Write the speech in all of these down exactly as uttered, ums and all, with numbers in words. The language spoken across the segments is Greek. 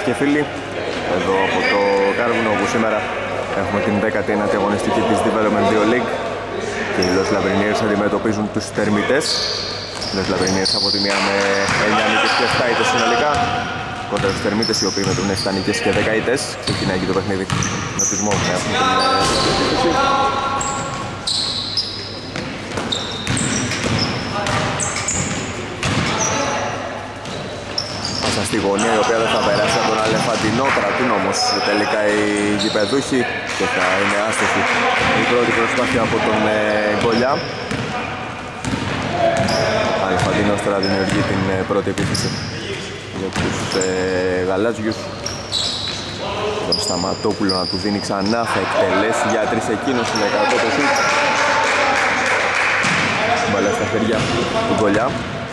και φίλοι, εδώ από το Κάρβουνο, όπου σήμερα έχουμε την δέκατη ένατη αγωνιστική της Development δύο League και οι Los Labriniers αντιμετωπίζουν τους Τερμιτές. Οι Los Labriniers από τη μία με εννιά νίκες και επτά ήττες συνολικά κόντρα τους Τερμίτες, οι οποίοι με τον επτά νίκες και δέκα ήττες. Ξεκινάει και το παιχνίδι με τους Μόβ να έχουν την επίθεση. Στη γωνία, η οποία δεν θα περάσει από τον Αλεφαντινό, κρατούν όμως τελικά οι γηπεδούχοι και θα είναι άστοχη η πρώτη προσπάθεια από τον ε, Γκολιά. Αλεφαντινός τώρα δημιουργεί την ε, πρώτη επίθεση για τους ε, γαλάζιους. Τον Σταματόπουλο να του δίνει ξανά, θα εκτελέσει για τρεις, εκείνος είναι κακό το σουτ. Μπαλά στα χέρια του Γκολιά.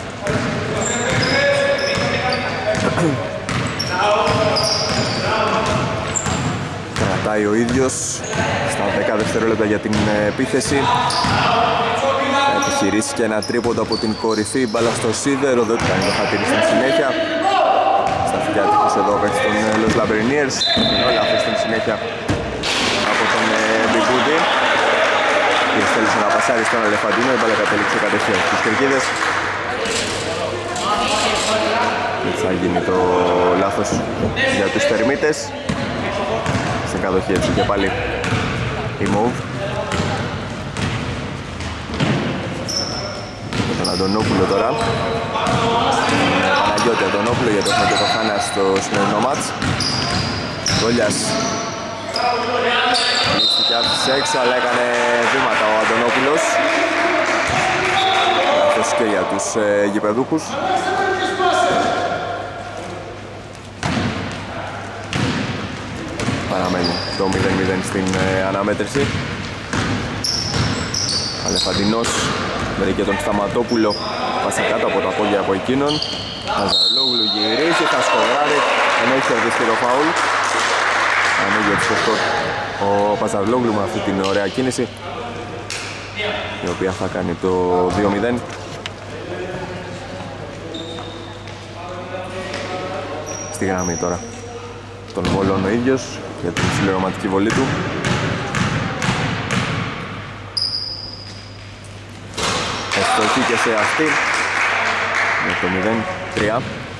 Κρατάει ο ίδιος στα δέκα δευτερόλεπτα για την επίθεση. Θα επιχειρήσει και ένα τρίποντο από την κορυφή, μπάλα στο σίδερο, δεν κάνει το χατήρι στην συνέχεια. Στα φιλιά τύχος εδώ παίξει τον Los Labriniers. Όλα αυτά στην συνέχεια από τον Μπιγκούδη. Και θέλησε να πασάρει στον Αλεφαντίνο, η μπάλα κατέληξε κατευθείαν στις κερκίδες. Θα γίνει το λάθος για τους Τερμίτες. Στην κατοχή έτσι και πάλι η Move. Με τον Αντωνόπουλο τώρα. Παναγιώτη Αντωνόπουλο, γιατί έχουμε και το Χάνα στο σημερινό μάτς. Γκόλιας λύστηκε άφησε έξω, αλλά έκανε βήματα ο Αντωνόπουλος. Λάθος και για τους ε, γηπεδούχους. Παραμένει το μηδέν μηδέν στην ε, αναμέτρηση. Αλεφαντινός βρήκε τον Σταματόπουλο, πάσα κάτω από τα πόδια από εκείνον. Παζαρλόγλου γυρίζει, θα σκοράρει, ενώ έχει κερδίσει το φάουλ. Ανοίγει έτσι το ο Παζαρλόγλου με αυτή την ωραία κίνηση, η οποία θα κάνει το δύο μηδέν. Στη γραμμή τώρα τον Βόλων ο ίδιος για την συμπληρωματική βολή του. Ευστοχή και σε αυτή με το μηδέν τρία.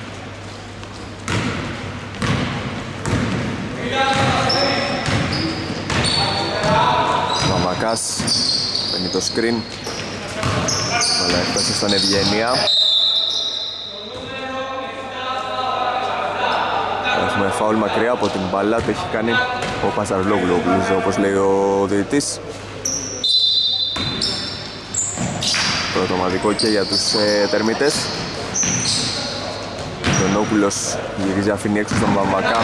Μαμακάς παίρνει το screen, αλλά έφτασε στον Ευγενία. Έχουμε φάουλ μακριά από την μπάλα, το έχει κάνει ο Παζαρλόγλου, όπως λέει ο διαιτητής. Πρώτο ομαδικό και για τους ε, Τερμίτες. Ο Νόπουλος γυρίζει, αφήνει έξω στον Μαμακά.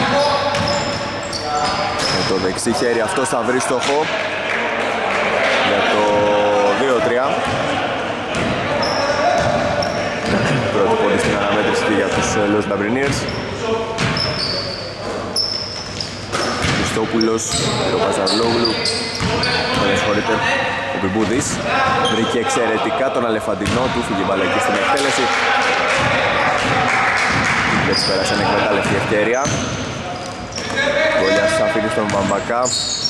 Με το δεξί χέρι αυτός θα βρει στόχο για το δύο τρία. Πρώτο πόντι στην αναμέτρηση και για τους ε, Los Labriniers. Χριστόπουλος, ο Παζαρλόγλου, δεν ασχολείται ο Μπιμπούδης. Βρήκε εξαιρετικά τον Αλεφαντινό του, φύγει μπάλα εκεί στην εκτέλεση. Και έτσι πέρασε ανεκμετάλλευτη ευκαιρία. Γκόλιας αφήνει στον Μπαμπακά.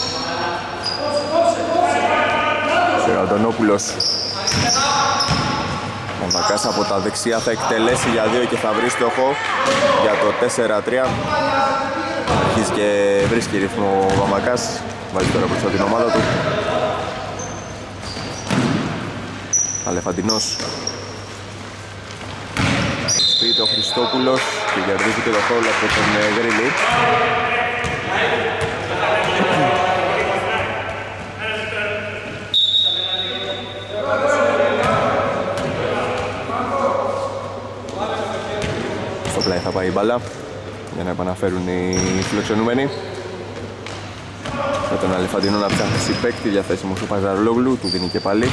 Σεραντονόπουλος. Μπαμπακάς από τα δεξιά θα εκτελέσει για δύο και θα βρει στόχο για το τέσσερα τρία. Αρχίζει και βρίσκει ρυθμό ο Μαμακάς, βάζει τώρα μπροστά την ομάδα του. Αλεφαντινός. Σπίτι ο Χριστόπουλος και κερδίζει και το φάουλ από τον Γρίλη. Στο πλάι θα πάει η μπάλα για να επαναφέρουν οι φιλοξενούμενοι. Με τον Αλεφαντινό να ψάχνει συμπαίκτη, διαθέσιμος ο Παζαρλόγλου, του δίνει και πάλι.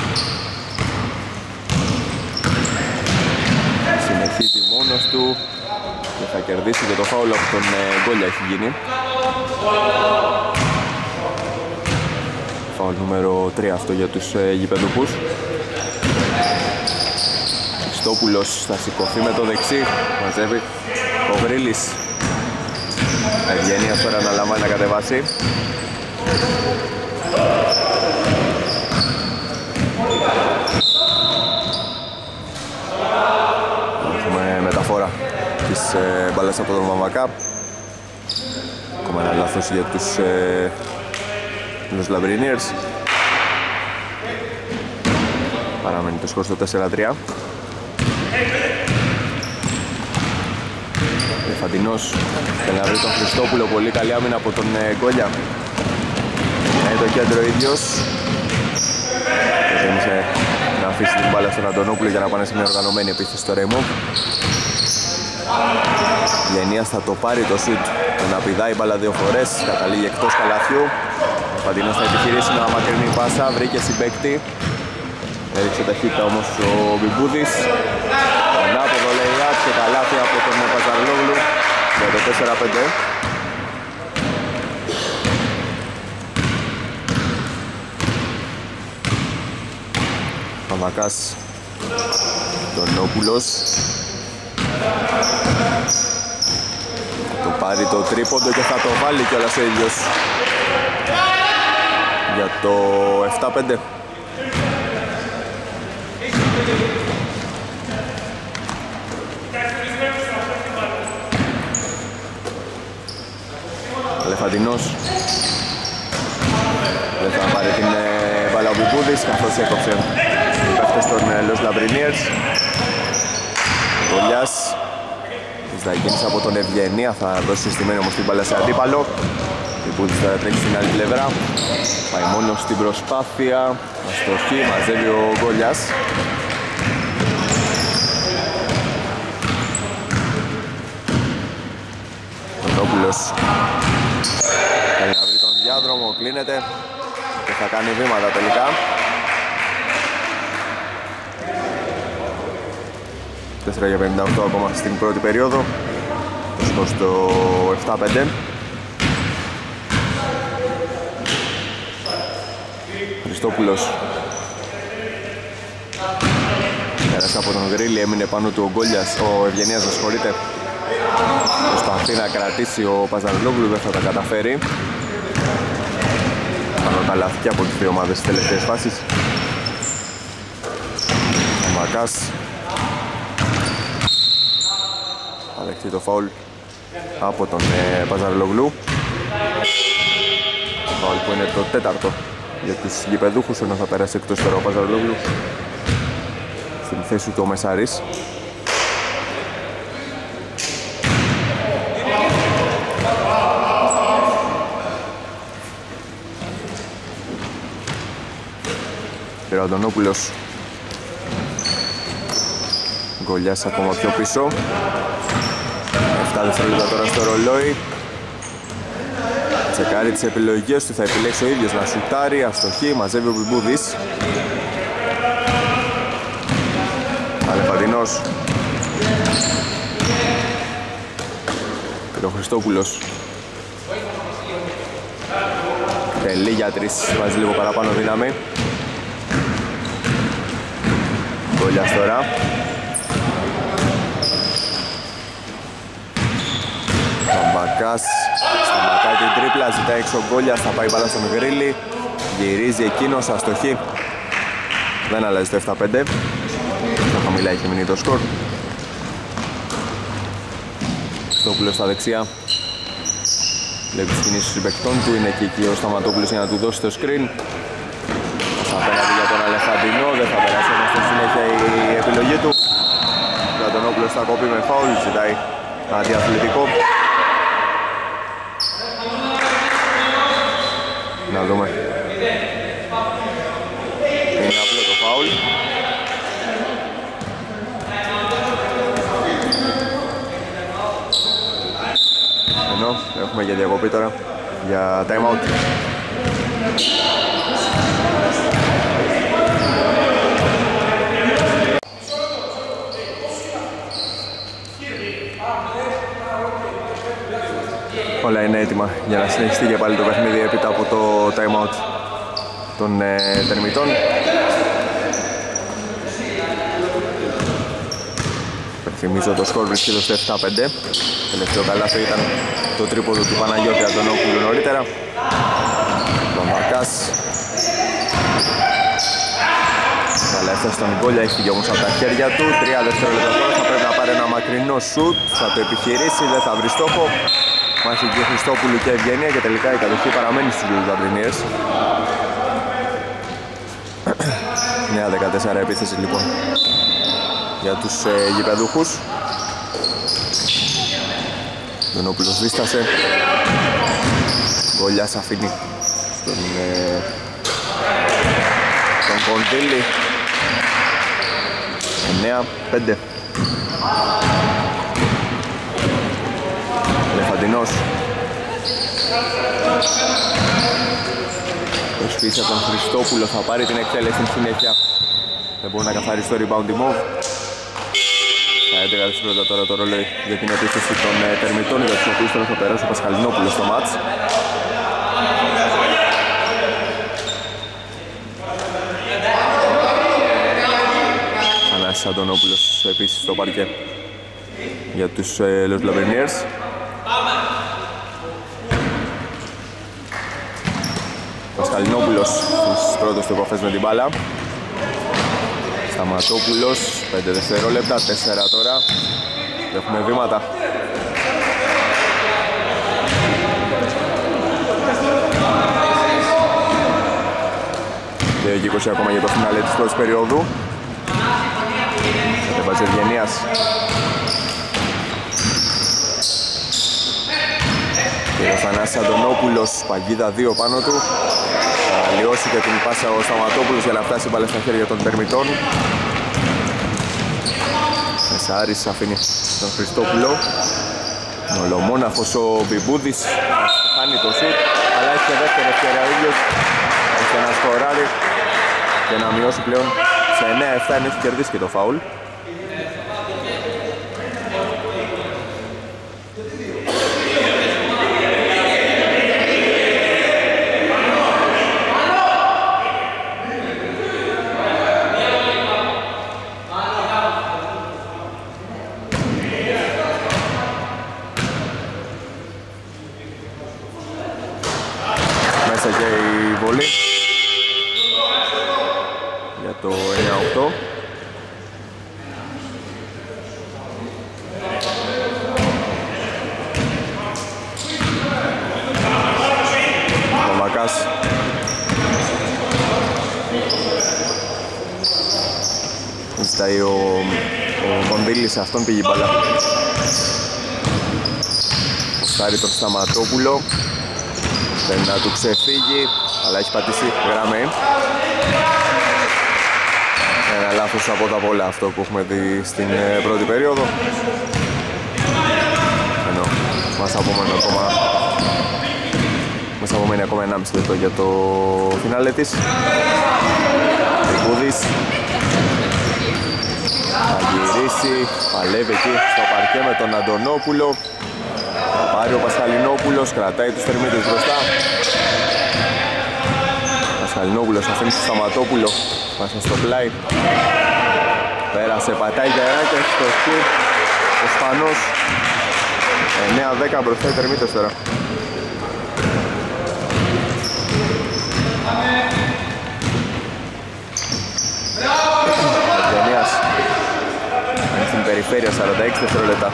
Συνεχίζει μόνος του και θα κερδίσει και το φάουλ από τον Γκόλια έχει γίνει. Φάουλ νούμερο τρία αυτό για τους γηπεδούχους. Χριστόπουλος θα σηκωθεί με το δεξί, μαζεύει ο Βρύλης. Ευγενίας τώρα αναλαμβάνει να κατεβάσει. Έχουμε μεταφορά της ε, μπάλας από τον Μαμακά. Ακόμα ένα λάθος για τους ε, τους Λαμπρινίρς. Παραμένει το σκορ στο τέσσερα τρία. Φαντινός θέλει να βρει τον Χριστόπουλο, πολύ καλή άμυνα από τον ε, Γκόλια. Είναι το κέντρο ίδιος. Προτίμησε να αφήσει την μπάλα στον Αντωνόπουλο για να πάνε σε μια οργανωμένη επίθεση στο Ρεϊμό. Γενίας θα το πάρει το σουτ, τον απειδάει μπάλα δύο φορές, καταλήγει εκτός καλαθιού. Ο Φαντινός θα επιχειρήσει μια μακρινή πάσα, βρήκε συμπαίκτη. Έριξε ταχύτητα όμως ο Μπιμπούδης. Ανάποδο λεϊάτ και καλάθι από τον Παζαρλόγλου για το τέσσερα πέντε. Παμακάς, Τονόπουλος. Θα το πάρει το τρίποντο και θα το βάλει κιόλας ο ίδιος για το επτά πέντε. Αλεφαντινός δεν θα πάρει την ε, μπάλα ο Μπιμπούδης, καθώς έκοψε οι παίκτες των Los Labriniers. Γκολιάς της Δαϊκίνης από τον Ευγενία, θα δώσει συστημένη όμως την μπάλα σε αντίπαλο. Μπιμπούδης θα τρέχει στην άλλη πλευρά, πάει μόνο στην προσπάθεια, αστοχή, μαζεύει ο Γκολιάς. Τονόπουλος θέλει να βρει τον διάδρομο, κλείνεται και θα κάνει βήματα τελικά. τέσσερα για πενήντα οκτώ ακόμα στην πρώτη περίοδο, σκορ στο επτά πέντε. Χριστόπουλος πέρασε από τον Γρίλη, έμεινε πάνω του ο Γκόλιας, ο Ευγενίας με συγχωρείτε. Προσπαθεί να κρατήσει ο Παζαρλόγλου, δεν θα τα καταφέρει. Πάνω τα λάθη και από τις δύο ομάδες στις τελευταίες φάσεις. Ο Μακάς θα δεχτεί το φάουλ από τον ε, Παζαρλόγλου. Το φάουλ που είναι το τέταρτο για τους γηπεδούχους, ενώ θα περάσει εκτός τώρα ο Παζαρλόγλου. Στην θέση του ο Μεσάρης. Ο Αντωνόπουλος. Γκολιάς ακόμα πιο πίσω. επτά δευτερόλεπτα τώρα στο ρολόι. Τσεκάρει τις επιλογές του, θα επιλέξει ο ίδιος να σουτάρει, αστοχή, μαζεύει ο Μπιμπούδης. Αλεφαντινός. Και ο Χριστόπουλος. Τελεί για τρεις, βάζει λίγο παραπάνω δύναμη. Γκολιάς τώρα. Μπακάς σταματάει την τρίπλα, ζητάει έξω Γκόλιας, θα πάει μπάλα στον Γρίλη. Γυρίζει εκείνος, αστοχή. Δεν αλλάζει το επτά πέντε. Στα χαμηλά έχει μείνει το σκορ. Στόπουλος στα δεξιά. Βλέπει τις κινήσεις των συμπαικτών του, είναι και εκεί ο Σταματόπουλος για να του δώσει το screen. Απέναντι για τον Αλεφαντινό, δεν θα περάσει όμως στη συνέχεια η επιλογή του. Ο Αντωνόπουλος θα κόπει με φάουλ, ζητάει αντιαθλητικό. Να δούμε. Είναι απλό το φάουλ. Ενώ έχουμε για διακοπή τώρα για time out. Όλα είναι έτοιμα για να συνεχιστεί και πάλι το παιχνίδι έπειτα από το time out των ε, τερμιτών. Θυμίζω το σκορ βρίσκεται στο επτά πέντε. Τελευταίο καλάθι ήταν το τρίποδο του Παναγιώτη Αντωνόπουλου νωρίτερα. Λομπακάς. Αλλά έφτασε στον Γκόλια, έχει φύγει όμως από τα χέρια του. Τρία δευτερόλεπτα τώρα, θα πρέπει να πάρει ένα μακρινό σουτ. Θα το επιχειρήσει, δεν θα βρει στόχο. Μάχη Χριστόπουλου και Ευγενία και τελικά η κατοχή παραμένει στους Λαμπρινίες. Νέα δεκατέσσερα επίθεση λοιπόν για τους ε, γηπεδούχους. Δονόπουλος δίστασε. Γκολιάς αφήνει στον, ε, στον Κοντήλη. εννέα πέντε. Λεφαντινός. Προσπίσε από τον Χριστόπουλο, θα πάρει την εκτέλεση στην συνέχεια. Δεν μπορεί να καθαρίσει το rebound move. Τα έντεκα δευτερόλεπτα τώρα το ρόλο για την επίθεση των ε, τερμητών, για τους οποίους τώρα θα περάσει ο Πασχαλινόπουλος στο μάτς. Ανάσης Αντωνόπουλος επίσης στο παρκέ για τους ε, Los Laverniers. Πασχαλινόπουλος στις πρώτες του επαφές με την μπάλα. Σταματόπουλος, πέντε δευτερόλεπτα, τέσσερα τώρα. Έχουμε βήματα. δύο και είκοσι ακόμα για το φινάλε της πρώτης περίοδου. Κατεβάζει ο Ευγενίας. Και ο Θανάσης Αντωνόπουλος, παγίδα δύο πάνω του. Θα αλλοιώσει και την πάσα ο Σταματόπουλος για να φτάσει πάλι στα χέρια των τερμητών. Μεσάρης αφήνει τον Χριστόπουλο. Ολομόναχος ο Μπιμπούδης χάνει το σουτ, αλλά έχει και δεύτερη ευκαιρία ο ίδιος ώστε να σκοράρει και να μειώσει πλέον σε εννέα επτά, ενώ έχει κερδίσει και το φάουλ. Για το εννέα οκτώ. Ο Μακάς. Ζητάει ο, ο Κονδύλης, αυτόν πήγε η μπάλα. Ποστάρει τον Σταματόπουλο. Δεν να του ξεφύγει, αλλά έχει πατήσει γραμμή. Ένα λάθος από τα πολλά αυτό που έχουμε δει στην πρώτη περίοδο. Ενώ μας απομένει ακόμα μας απομένει ακόμα ενάμιση λεπτό για το φινάλε της. Τρικούδης θα γυρίσει, παλεύει εκεί στο παρκέ με τον Αντωνόπουλο. Θα πάρει ο Πασχαλινόπουλος, κρατάει τους τερμίτες μπροστά. Πασχαλινόπουλος αφήνει στο Σταματόπουλο, πάσα στο πλάι. Πέρασε, πατάει γερά και έχει το σκουρ ο Σπανός. εννέα δέκα μπροστά οι τερμίτες τώρα. Ευγενίας είναι στην περιφέρεια, σαράντα έξι δευτερόλεπτα.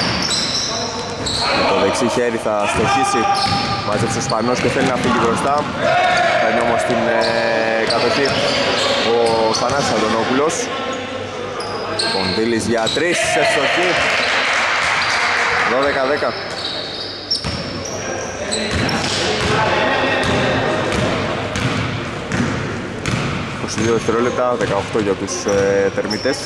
Με το δεξί χέρι θα στοχίσει, μάζεψε ο Σπανός και θέλει να φύγει μπροστά. Παίρνει όμως την ε, κατοχή ο Θανάσης Αντωνόπουλος. Κονδύλης για τρεις, ευστοχή. δώδεκα δέκα. είκοσι δύο δευτερόλεπτα, δεκαοκτώ για τους ε, τερμιτές.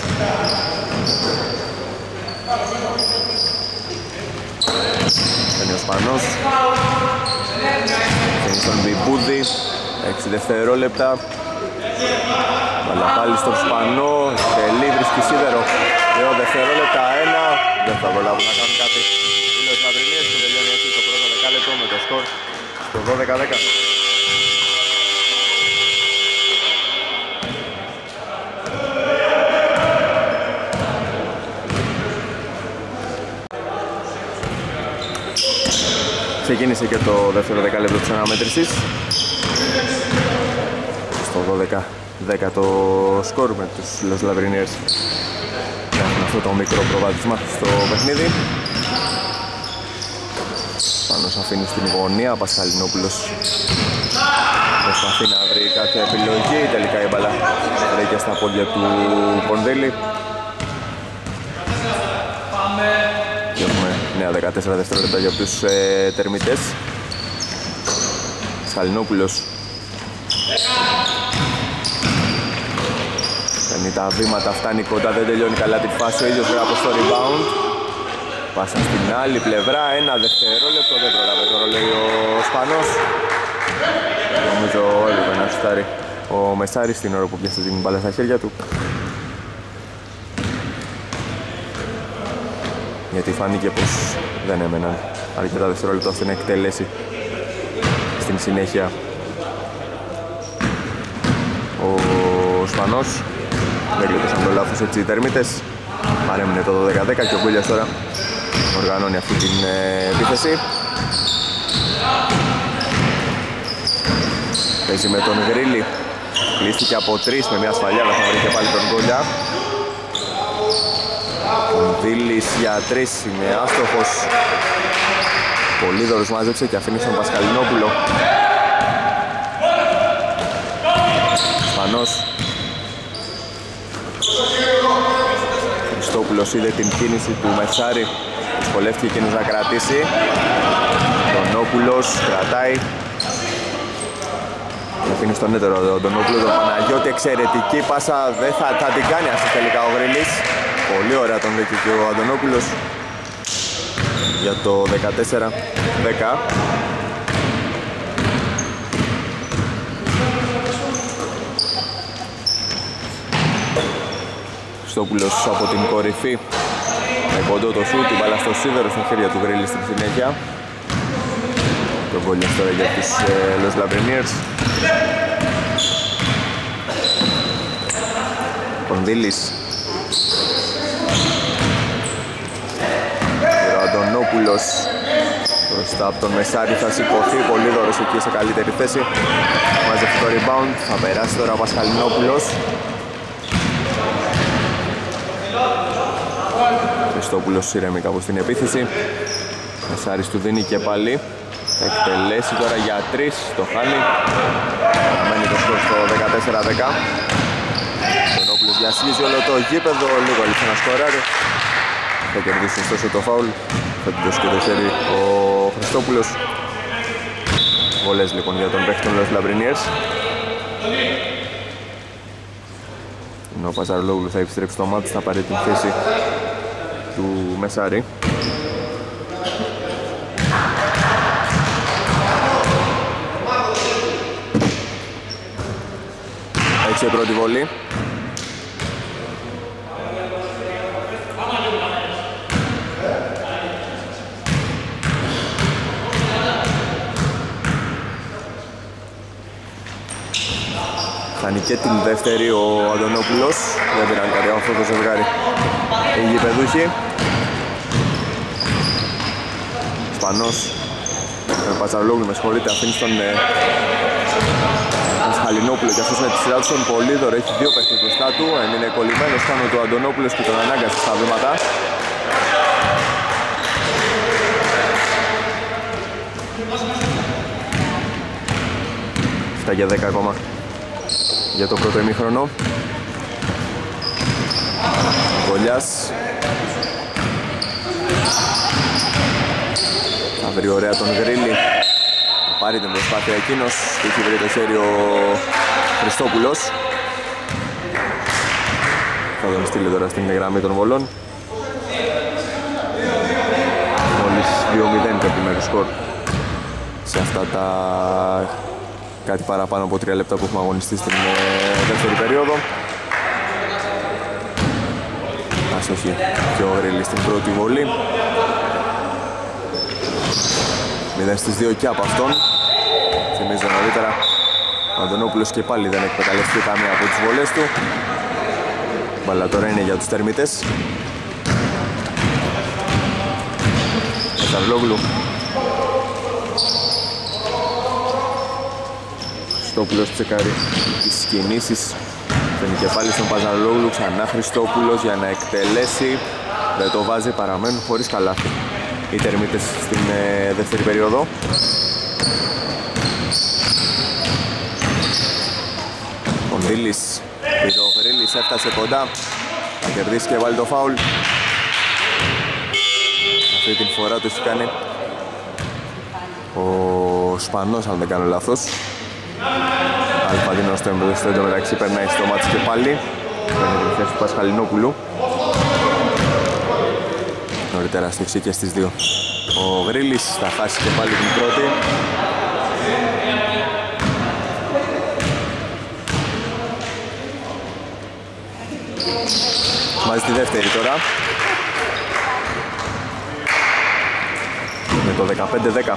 Παίρνει ο Σπανός. Παίρνει στον Μπιμπούδη. έξι δευτερόλεπτα. Αλλά πάλι στον Σπανό. Τελεί, βρίσκει σίδερο. δύο δευτερόλεπτα, ένα. Δεν θα προλάβουν να κάνουν κάτι. Οι Los Laverniers που τελειώνει έτσι το πρώτο δεκάλεπτο με το σκορ στο δώδεκα δέκα. Ξεκίνησε και το δεύτερο δεκάλεπτο της αναμέτρησης. Στο δώδεκα δέκα το σκορ με τους Los Labriniers. Έχουν αυτό το μικρό προβάδισμα στο παιχνίδι. Πάνος αφήνει στην γωνία, Πασχαλινόπουλος προσπαθεί να βρει κάποια επιλογή. Τελικά η μπάλα βρήκε στα πόδια του Πονδύλη. Και έχουμε νέα δεκατέσσερα δευτερόλεπτα για τους ε, τερμιτές. Πασχαλινόπουλος παίρνει τα βήματα, φτάνει κοντά, δεν τελειώνει καλά τη φάση. Ο ίδιος γράφει στο rebound. Πάσα στην άλλη πλευρά, ένα δευτερόλεπτο, δεν προλάβε το ρολόι ο Σπανός. Νομίζω έλειπε να σουτάρει ο Μεσάρης στην ώρα που πιάσε την μπάλα στα χέρια του. Γιατί φάνηκε πως δεν έμεναν αρκετά δευτερόλεπτα ώστε να εκτελέσει στην συνέχεια ο Σπανός. Δεν κλειτώσαν το λάθος έτσι οι τερμίτες. Παρέμεινε το δώδεκα δέκα και ο Γκούλιας τώρα οργανώνει αυτή την ε, επίθεση. Παίζει με τον Γρίλη. Κλείστηκε από τρεις με μια σφαλιά, αλλά θα βρει και πάλι τον Γκούλια. Ο Δίλης για τρεις είναι άστοχος. Πολύδωρος μάζεψε και αφήνει στον Πασχαλινόπουλο. Σπανός. Χριστόπουλος είδε την κίνηση του Μεσάρη. Δυσκολεύτηκε εκείνος να κρατήσει. Τονόπουλος κρατάει. Αφήνει στον έτερο τον Τονόπουλο, τον Παναγιώτη. Εξαιρετική πάσα, δεν θα, θα την κάνει αυτή τελικά ο Γρίλης. Πολύ ωραία τον δίκη και ο Αντωνόπουλος για το δεκατέσσερα δέκα. Χριστόπουλος από την κορυφή με κοντό το σούτ, την μπάλα στο σίδερο στα χέρια του Γρίλη στην συνέχεια. Το γκόλιος τώρα για τους ε, Los Labriniers. Κονδύλης. Ο Αντωνόπουλος μπροστά από τον Μεσάρη θα σηκωθεί, πολύ δωρος εκεί σε καλύτερη θέση. Μαζεύει το rebound, θα περάσει τώρα ο Πασχαλινόπουλος. Χριστόπουλος ηρέμει κάπου στην επίθεση. Μεσάρης του δίνει και πάλι. Θα εκτελέσει τώρα για τρεις, το χάνει. Παραμένει το σκορ στο δεκατέσσερα δέκα. Τονόπουλος διασχίζει όλο το γήπεδο, λίγο αλήθεια να σκοράρει. Θα κερδίσει ωστόσο το φάουλ. Θα του δώσει και το χέρι ο Χριστόπουλος. Βολές λοιπόν για τον παίκτη των Los Labriniers. Ενώ ο Παζαρολόγλου θα επιστρέψει στο μάτι, θα πάρει την θέση του Μεσάρη. Έτσι η πρώτη βολή. Χάνει και την δεύτερη ο Αντωνόπουλος. Δεν πήραν κάτι από αυτό το ζευγάρι οι γηπεδούχοι. Σπανός, Πατσαρολόγλου με συγχωρείτε, αφήνει στον ε, Πασχαλινόπουλο και αυτός με τη σειρά του στον Πολύδωρο. Έχει δύο παίκτες μπροστά του, έμεινε κολλημένος πάνω του Αντωνόπουλος και τον ανάγκασε στα βήματα. Φτά για δέκα ακόμα για το πρώτο ημίχρονο. Γκολιάς. Θα βρει ωραία τον Γρίλη. Θα πάρει την προσπάθεια εκείνος. Έχει βρει το χέρι ο Χριστόπουλος. Θα τον στείλει τώρα στην γραμμή των βολών. Μόλις δύο μηδέν το επιμέρους σκορ σε αυτά τα κάτι παραπάνω από τρία λεπτά που έχουμε αγωνιστεί στην δεύτερη περίοδο. Αστοχή και ο Γρίλης στην πρώτη βολή. μηδέν στις δύο και από αυτόν. Θυμίζω νωρίτερα ο Αντωνόπουλος και πάλι δεν εκμεταλλευτεί καμία από τις βολές του. Μπάλα τώρα είναι για τους τερμίτες. Πασαρολόγλου. Χριστόπουλος τσεκάρει τις κινήσεις. Φαίνει και πάλι στον Παζαρλόγλου, ξανά Χριστόπουλος για να εκτελέσει. Δεν το βάζει, παραμένουν χωρίς καλάθι οι Τερμίτες στην ε, δεύτερη περίοδο. Κονδύλης, πήρε ο Γρίλης, έφτασε κοντά. Θα κερδίσει και βάλει το φάουλ. Αυτή την φορά το έχει κάνει ο Σπανός, αν δεν κάνω λάθος. Αλφαντίνος στο εντωμεταξύ περνάει στο μάτς και πάλι. Παίρνει την θέση του Πασχαλινόπουλου. Νωρίτερα στήξε και στις δύο. Ο Γρίλης θα χάσει και πάλι την πρώτη. Βάζει τη δεύτερη τώρα. Με το δεκαπέντε δέκα.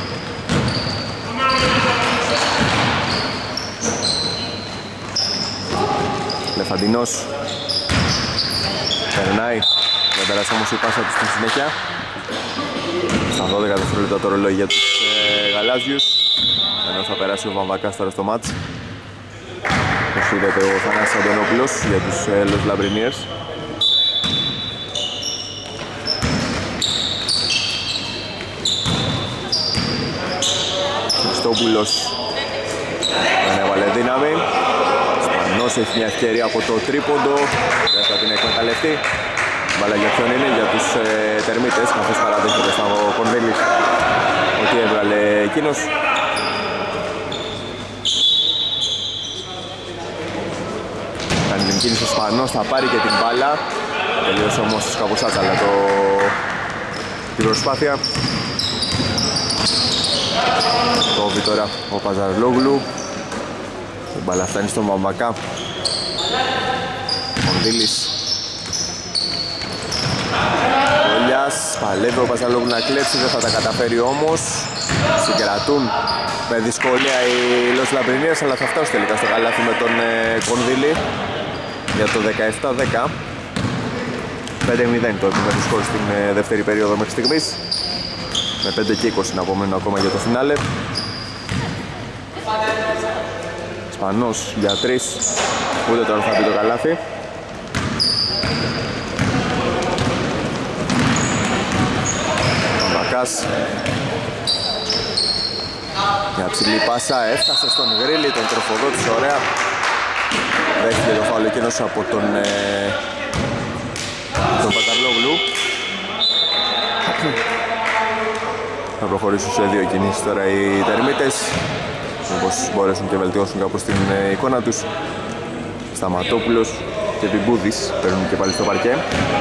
Λεφαντινός περνάει, δεν περάσει όμως η πάσα του στην συνέχεια. Στα δώδεκα δευτερόλεπτα το ρολόι για τους ε, γαλάζιους, ενώ θα περάσει ο Βαμβακάς τώρα στο μάτς. Όπως είδατε ο Θανάσης Αντωνόπουλος για τους ε, Los Labriniers. Χριστόπουλος δεν έβαλε δύναμη. Σπανός έχει μια ευκαιρία από το τρίποντο, δεν θα την εκμεταλλευτεί. Μπάλα για ποιον είναι, για τους ε, Τερμίτες, καθώς παραδέχεται στα Κονδύλης ότι έβγαλε εκείνος. Κάνει την κίνηση ο Σπανός, θα πάρει και την μπάλα. Τελείωσε όμως κάπως άταλα το... την προσπάθεια. Κόβει τώρα ο Παζαρλόγλου. Η μπάλα φτάνει στον Μαμβακά. Κονδύλης. Κολλιάς, παλεύει ο Παζαρλόγλου να κλέψει, δεν θα τα καταφέρει όμως. Συγκρατούν με δυσκολία οι Los Labriniers, αλλά θα φτάσουν τελικά στο καλάθι με τον ε, Κονδύλη για το δεκαεπτά δέκα. πέντε μηδέν το επιμέρου σκορ στην ε, δεύτερη περίοδο μέχρι στιγμής, με πέντε και είκοσι να απομένουν ακόμα για το φινάλε. Σπανός για τρεις, ούτε τώρα θα πει το καλάθι. Βακάς μια ψηλή πάσα, έφτασε στον Γρίλη, τον τροφοδότησε ωραία. Δέχτηκε το φάουλ εκείνος από τον, ε, τον Παζαρλόγλου. Θα προχωρήσουν σε δύο κινήσεις τώρα οι Τερμίτες, όπως μπορέσουν και βελτιώσουν κάπως την ε, εικόνα τους. Σταματόπουλος και Πιμπούδης παίρνουν και πάλι στο παρκέ.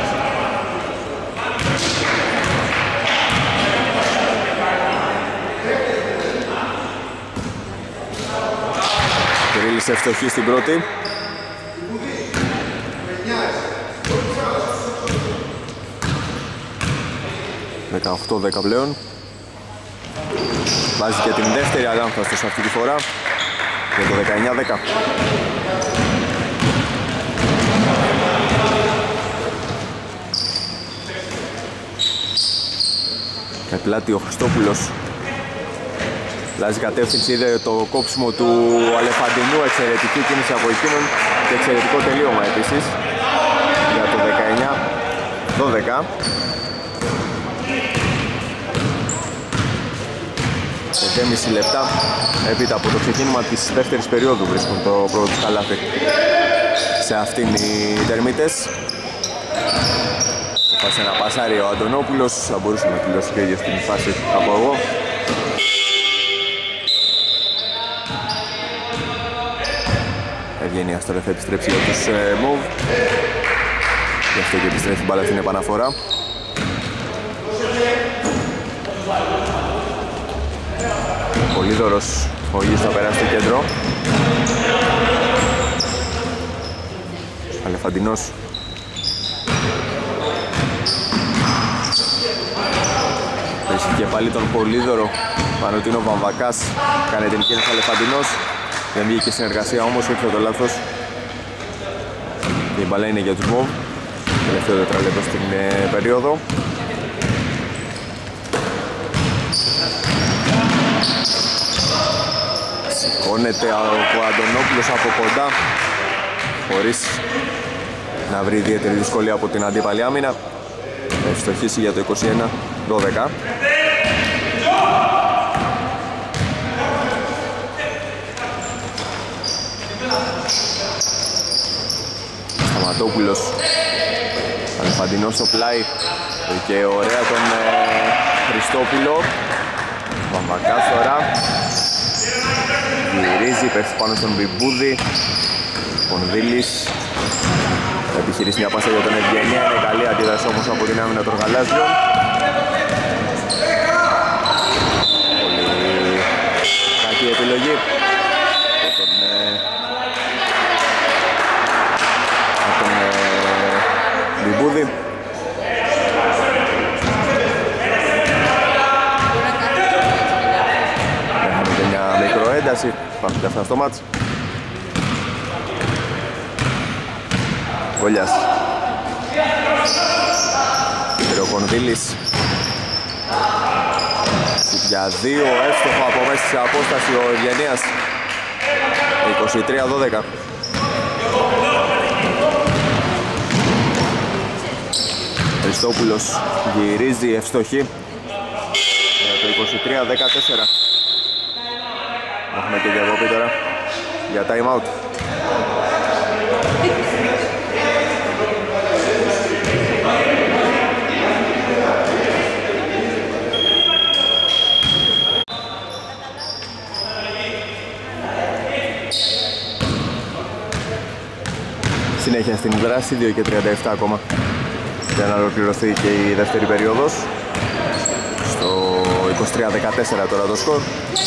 Γρίλης ευστοχή στην πρώτη. δεκαοκτώ δέκα πλέον. Βάζει και την δεύτερη αγάμφαστος αυτή τη φορά για το δεκαεννιά δέκα. Καπλάτη ο Χριστόπουλος. Λάζει κατεύθυνση, είδε το κόψιμο του Αλεφαντινού, εξαιρετική κίνηση από εκείνον και εξαιρετικό τελείωμα επίσης για το δεκαεννιά δώδεκα. πέντε και μισό λεπτά έπειτα από το ξεκίνημα της δεύτερης περίοδου βρίσκουν το πρώτο τους καλάθι σε αυτήν οι Τερμίτες. Πάσε να πασάρει ο Αντωνόπουλος, θα μπορούσε να τελειώσει και ίδιο στην φάση από εγώ. Ευγενίας τώρα θα επιστρέψει για τους ε, Move. Γι' αυτό και επιστρέφει μπάλα στην επαναφορά. Πολύδωρος, ο Γης θα περάσει στο κέντρο. Αλεφαντινός. Βρίσκει και πάλι τον Πολύδωρο, πάνω ότι είναι ο Βαμβακάς. Κάνει την κίνηση ο Αλεφαντινός. Δεν βγήκε συνεργασία όμως, ήρθε το λάθος. Η μπάλα είναι για τους Μοβ. Τελευταίο τετράλεπτο στην ε, περίοδο. Σηκώνεται ο Αντωνόπουλος από κοντά χωρίς να βρει ιδιαίτερη δυσκολία από την αντίπαλη άμυνα. Ευστοχίσει για το είκοσι ένα δώδεκα. Σταματόπουλος, Αλεφαντινός στο πλάι και ωραία τον ε, Χριστόπουλο. Βαμβακάς τώρα γυρίζει, πέφτει πάνω στον Μπιμπούδη. Κονδύλης θα επιχειρήσει μια πάσα για τον Ευγενία, είναι καλή αντίδραση όμως από την άμυνα των γαλάζιων. Πολύ κακή επιλογή από τον, ε, από τον ε, Μπιμπούδη. Έχουμε και μια μικροένταση, πάμε και αυτά στο μάτς. Γκολιάς. Ο Κονδύλης για δύο, εύστοχο από μέσα σε απόσταση ο Ευγενίας. είκοσι τρία δώδεκα. Χριστόπουλος γυρίζει, ευστοχή για το είκοσι τρία δεκατέσσερα. Έχουμε και διακοπή τώρα για time out. Συνέχεια στην δράση, δύο και τριάντα επτά ακόμα για να ολοκληρωθεί και η δεύτερη περίοδος. Στο είκοσι τρία δεκατέσσερα τώρα το σκορ.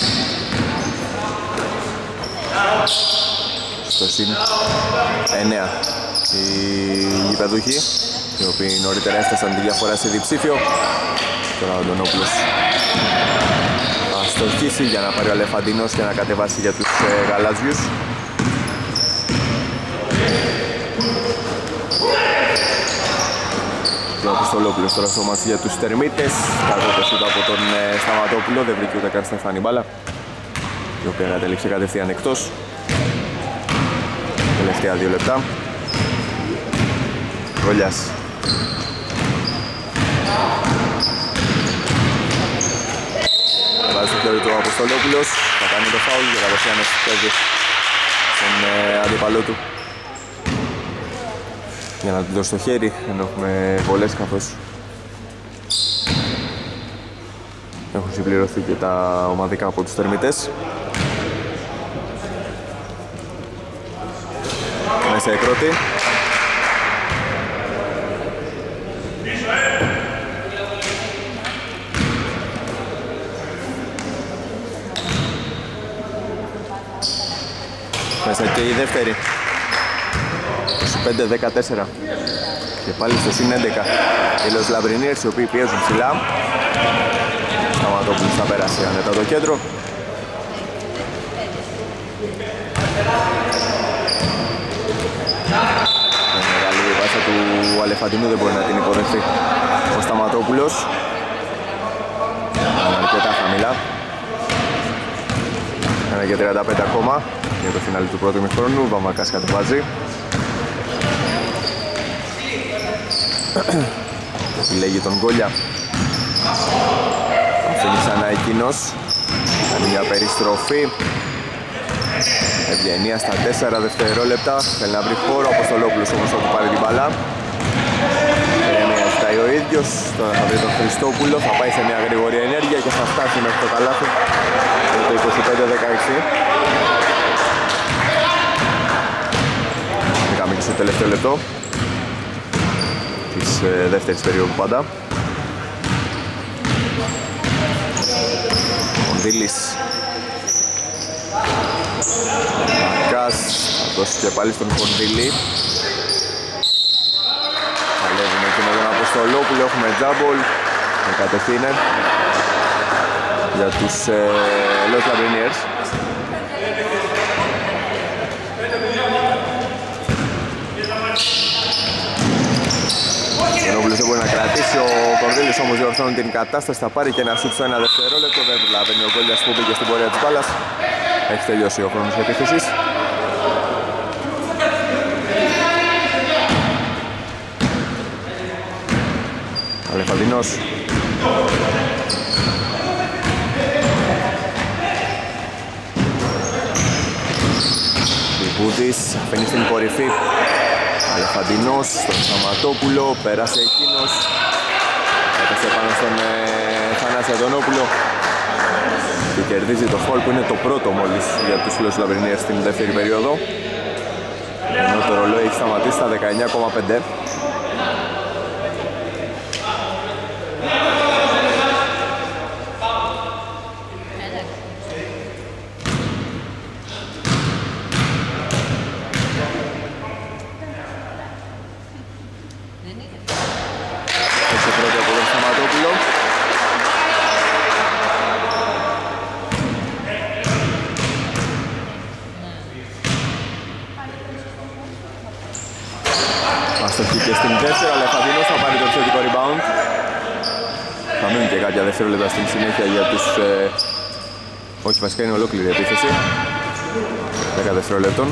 Στο συν εννέα οι γηπεδούχοι, οι οποίοι νωρίτερα έφτασαν τη διαφορά σε διψήφιο. Τώρα ο Αντωνόπουλος θα στοχίσει για να πάρει ο Αλεφαντινός και να κατεβάσει για τους ε, γαλάζιους. Και ο Αποστολόπουλος τώρα στο μάτσι για τους Τερμίτες. Κακό το σούτ από τον ε, Σταματόπουλο, δεν βρήκε ούτε καν στεφάνη μπάλα, η οποία κατέληξε κατευθείαν εκτός. Τελευταία δύο λεπτά. Γκολιάς. Βάζει στο χέρι του Αποστολόπουλος, θα κάνει το φάουλ και κατευθείαν παίζει στον ε, αντίπαλό του για να του δώσει το χέρι, ενώ έχουμε πολλές καθώς έχουν συμπληρωθεί και τα ομαδικά από τους Τερμιτές. Μέσα η πρώτη. Μέσα και η δεύτερη. είκοσι πέντε δεκατέσσερα. Και πάλι στο συν έντεκα. Οι Los Labriniers, οι οποίοι πιέζουν ψηλά. Σταματόπουλος θα πέρασε ανετά το κέντρο. Η μεγάλη πάσα του Αλεφαντινού δεν μπορεί να την υποδεχθεί ο Σταματόπουλος. Είναι αρκετά χαμηλά. Ένα και τριάντα πέντε ακόμα για το φινάλι του πρώτου ημιχρόνου. Βαμβακάς κατεβάζει. Επιλέγει τον Γκόλια. Αφήνει ξανά εκείνος. Κάνει μια περιστροφή. Ευγενία στα τέσσερα δευτερόλεπτα. Θέλει να βρει χώρο. Ο Αποστολόπουλος όμως θα του πάρει την μπάλα. Ερμία ζητάει ο ίδιος. Τώρα θα βρει τον Χριστόπουλο. Θα πάει σε μια γρήγορη ενέργεια και θα φτάσει μέχρι το καλάθι. Με το είκοσι πέντε δεκαέξι. Είχαμε και στο τελευταίο λεπτό της ε, δεύτερης περίοδου πάντα. Κονδύλης. Μακάς θα δώσει και πάλι στον Κονδύλη. Παλεύουμε και με τον Αποστολόπουλο, έχουμε τζάμπολ. Με κατευθύνε για τους ε, Los Labriniers. Ο Νόβουλος δεν μπορεί να κρατήσει, ο Κορδίλης όμως διορθώνει την κατάσταση, θα πάρει και ένα σουτ στο ένα δευτερόλεπτο, δεν προλαβαίνει ο Γκόλιας που μπήκε στην πορεία της μπάλας Έχει τελειώσει ο χρόνος επίθεσης. Αλεφαντινός. Μπούδης αφήνει στην κορυφή. Αλεφαντινός στον Σταματόπουλο, πέρασε εκείνος. Έπεσε πάνω στον ε, Θανάση Αντωνόπουλο και κερδίζει το φόλ που είναι το πρώτο μόλις για τους φίλους Λαμπρινίας στην δεύτερη περίοδο, ενώ το ρολόι έχει σταματήσει στα δεκαεννιά κόμμα πέντε. Και στην τέσσερα, Αλεφαντινός θα πάρει το επιθετικό rebound. Θα μείνουν και κάποια δευτερόλεπτα στην συνέχεια για τους... Ε... Όχι, βασικά είναι ολόκληρη η επίθεση. δέκα δευτερόλεπτων.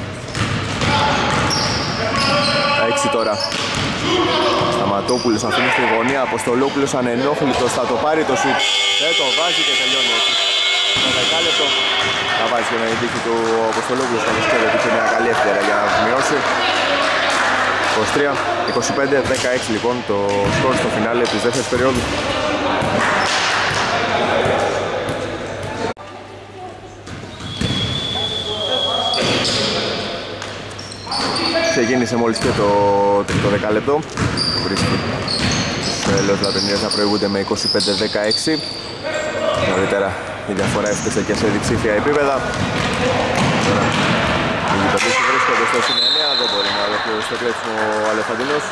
έξι τώρα. Σταματόπουλος αφήνει στη γωνία. Αποστολόπουλος ανενόχλητος θα το πάρει το σουτ. Δεν το βάζει και τελειώνει έτσι. Το δεκάλεπτο θα βάζει και με την τύχη του Αποστολόπουλος. Θα πιστεύω ότι είχε μια καλή ευκαιρία για να μειώσει. είκοσι τρία είκοσι πέντε δεκαέξι λοιπόν το σκορ στο φινάλε της δεύτερης περίοδου. Ξεκίνησε μόλις και το τρίτο δεκάλεπτο. Βρίσκει τους Λεος Λαμπρινίας να προηγούνται με είκοσι πέντε δεκαέξι. Νωρίτερα η διαφορά έφτασε και σε διψήφια επίπεδα. Οι γηπεδούς βρίσκονται στο συν εννέα, δεν μπορεί να ολοκληρώσει το κλέψιμο ο Αλεφαντινός.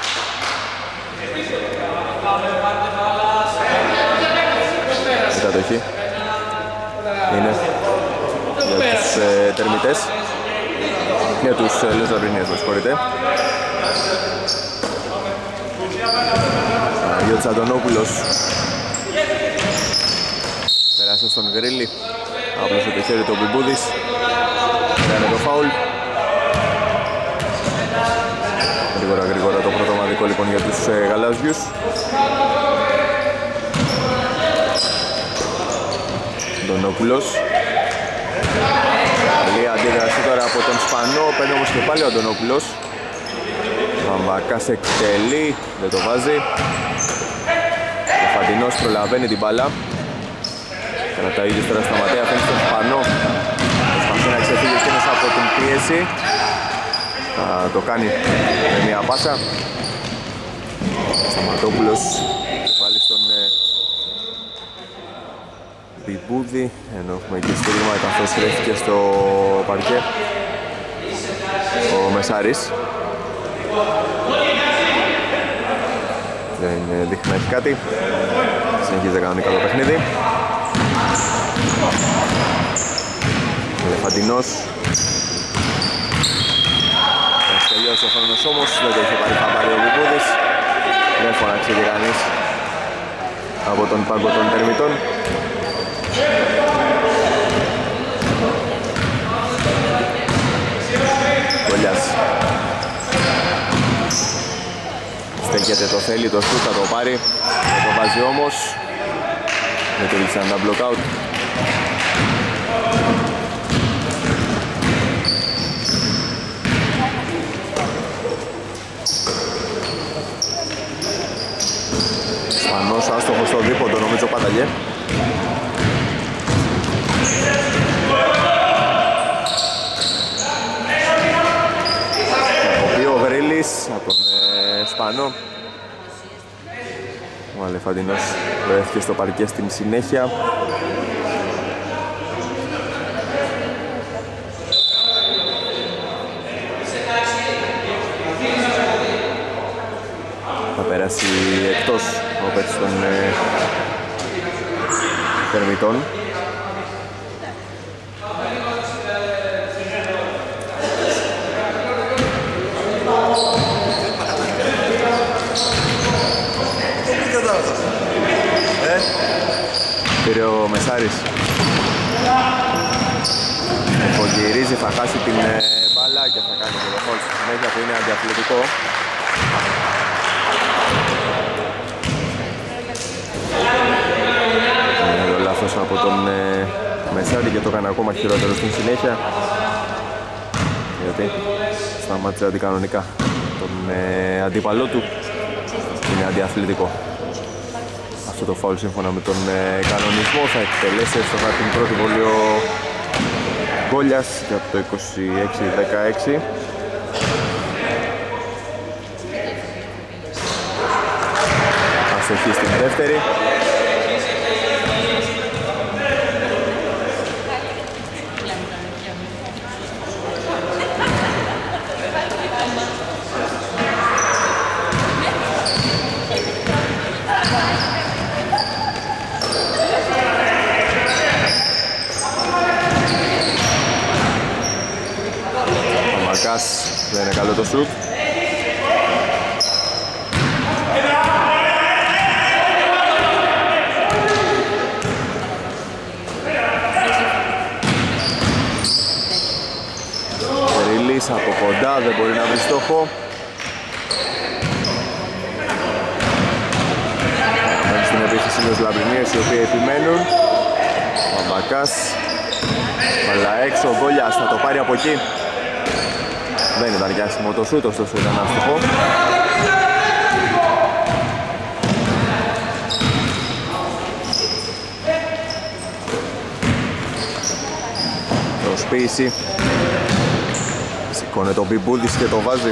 Η κατοχή είναι για τους ε, τερμιτές, για τους ε, Λεος Λαμπρινίας, με συγχωρείτε. Αγιώτης Αντωνόπουλος περάσε στον Γρίλη, άπλωσε το χέρι του Μπιμπούδης. Έκανε το φάουλ. Γρήγορα γρήγορα το πρώτο ομαδικό λοιπόν για τους ε, γαλάζιους. Αντωνόπουλος. Καλή αντίδραση τώρα από τον Σπανό. Παίρνει όμως και πάλι ο Αντωνόπουλος. Βαμβακάς εκτελεί, δεν το βάζει. Ο Φαντινός προλαβαίνει την μπάλα. Κρατάει ίδιος τώρα σταματέα, φαίνεται στον Σπανό. Προσπαθεί να ξεφύγει εκείνος από την πίεση. Θα το κάνει με μια πάσα. Σταματόπουλος πάλι στον ε, Μπιμπούδη, ενώ έχουμε και στήριγμα καθώς ρέχθηκε στο παρκέ ο Μεσάρης. Δεν δείχνει να έχει κάτι. Συνεχίζει κανονικά το παιχνίδι. Αλεφαντινός. Έχει τελειώσει ο χρόνος όμως, δεν το είχε πάρει χαμπάρι ο Μπιμπούδης. Δεν φώναξε και κανείς από τον πάγκο των τερμιτών. Κολλιάς. Στέκεται, το θέλει, το σουτ θα το πάρει. Θα το βάζει όμως. Λειτουργήσε ένα blockout. Σπανός άστοχος στο δίποντο, νομίζω πάταγε. Αποποιεί ο Γρίλης από τον ε, Σπανό. Ο Αλεφαντινός βρέθηκε στο παρκέ στην συνέχεια. Θα πέρασει εκτός ο παίκτης των ε, τερμιτών. Πήρε ο Μεσάρης. γυρίζει, θα χάσει την ε, μπάλα και θα κάνει και το φόλ στη συνέχεια που είναι αντιαθλητικό. Είναι το λάθος από τον ε, Μεσάρη και το έκανε ακόμα χειρότερο στην συνέχεια, γιατί σταμάτησε αντικανονικά τον ε, αντίπαλό του. Είναι αντιαθλητικό. Αυτό το φάουλ σύμφωνα με τον ε, κανονισμό θα εκτελέσει στο την πρώτη βολή ο Γκόλιας για το είκοσι έξι δεκαέξι. Αστοχή στην δεύτερη. Δεν είναι καλό το σουτ. Ριλής από κοντά, δεν μπορεί να βρει στόχο. Μένουν στην επίθεση τους Λαμπρινίες οι οποίοι επιμένουν. Παμπακάς, αλλά έξω ο Γκόλιας θα το πάρει από εκεί. Δεν ήταν και άσχημο το σούτ, ωστόσο ήταν άστοχο. Προσποίηση. Σηκώνει τον Μπιμπούδης και το βάζει.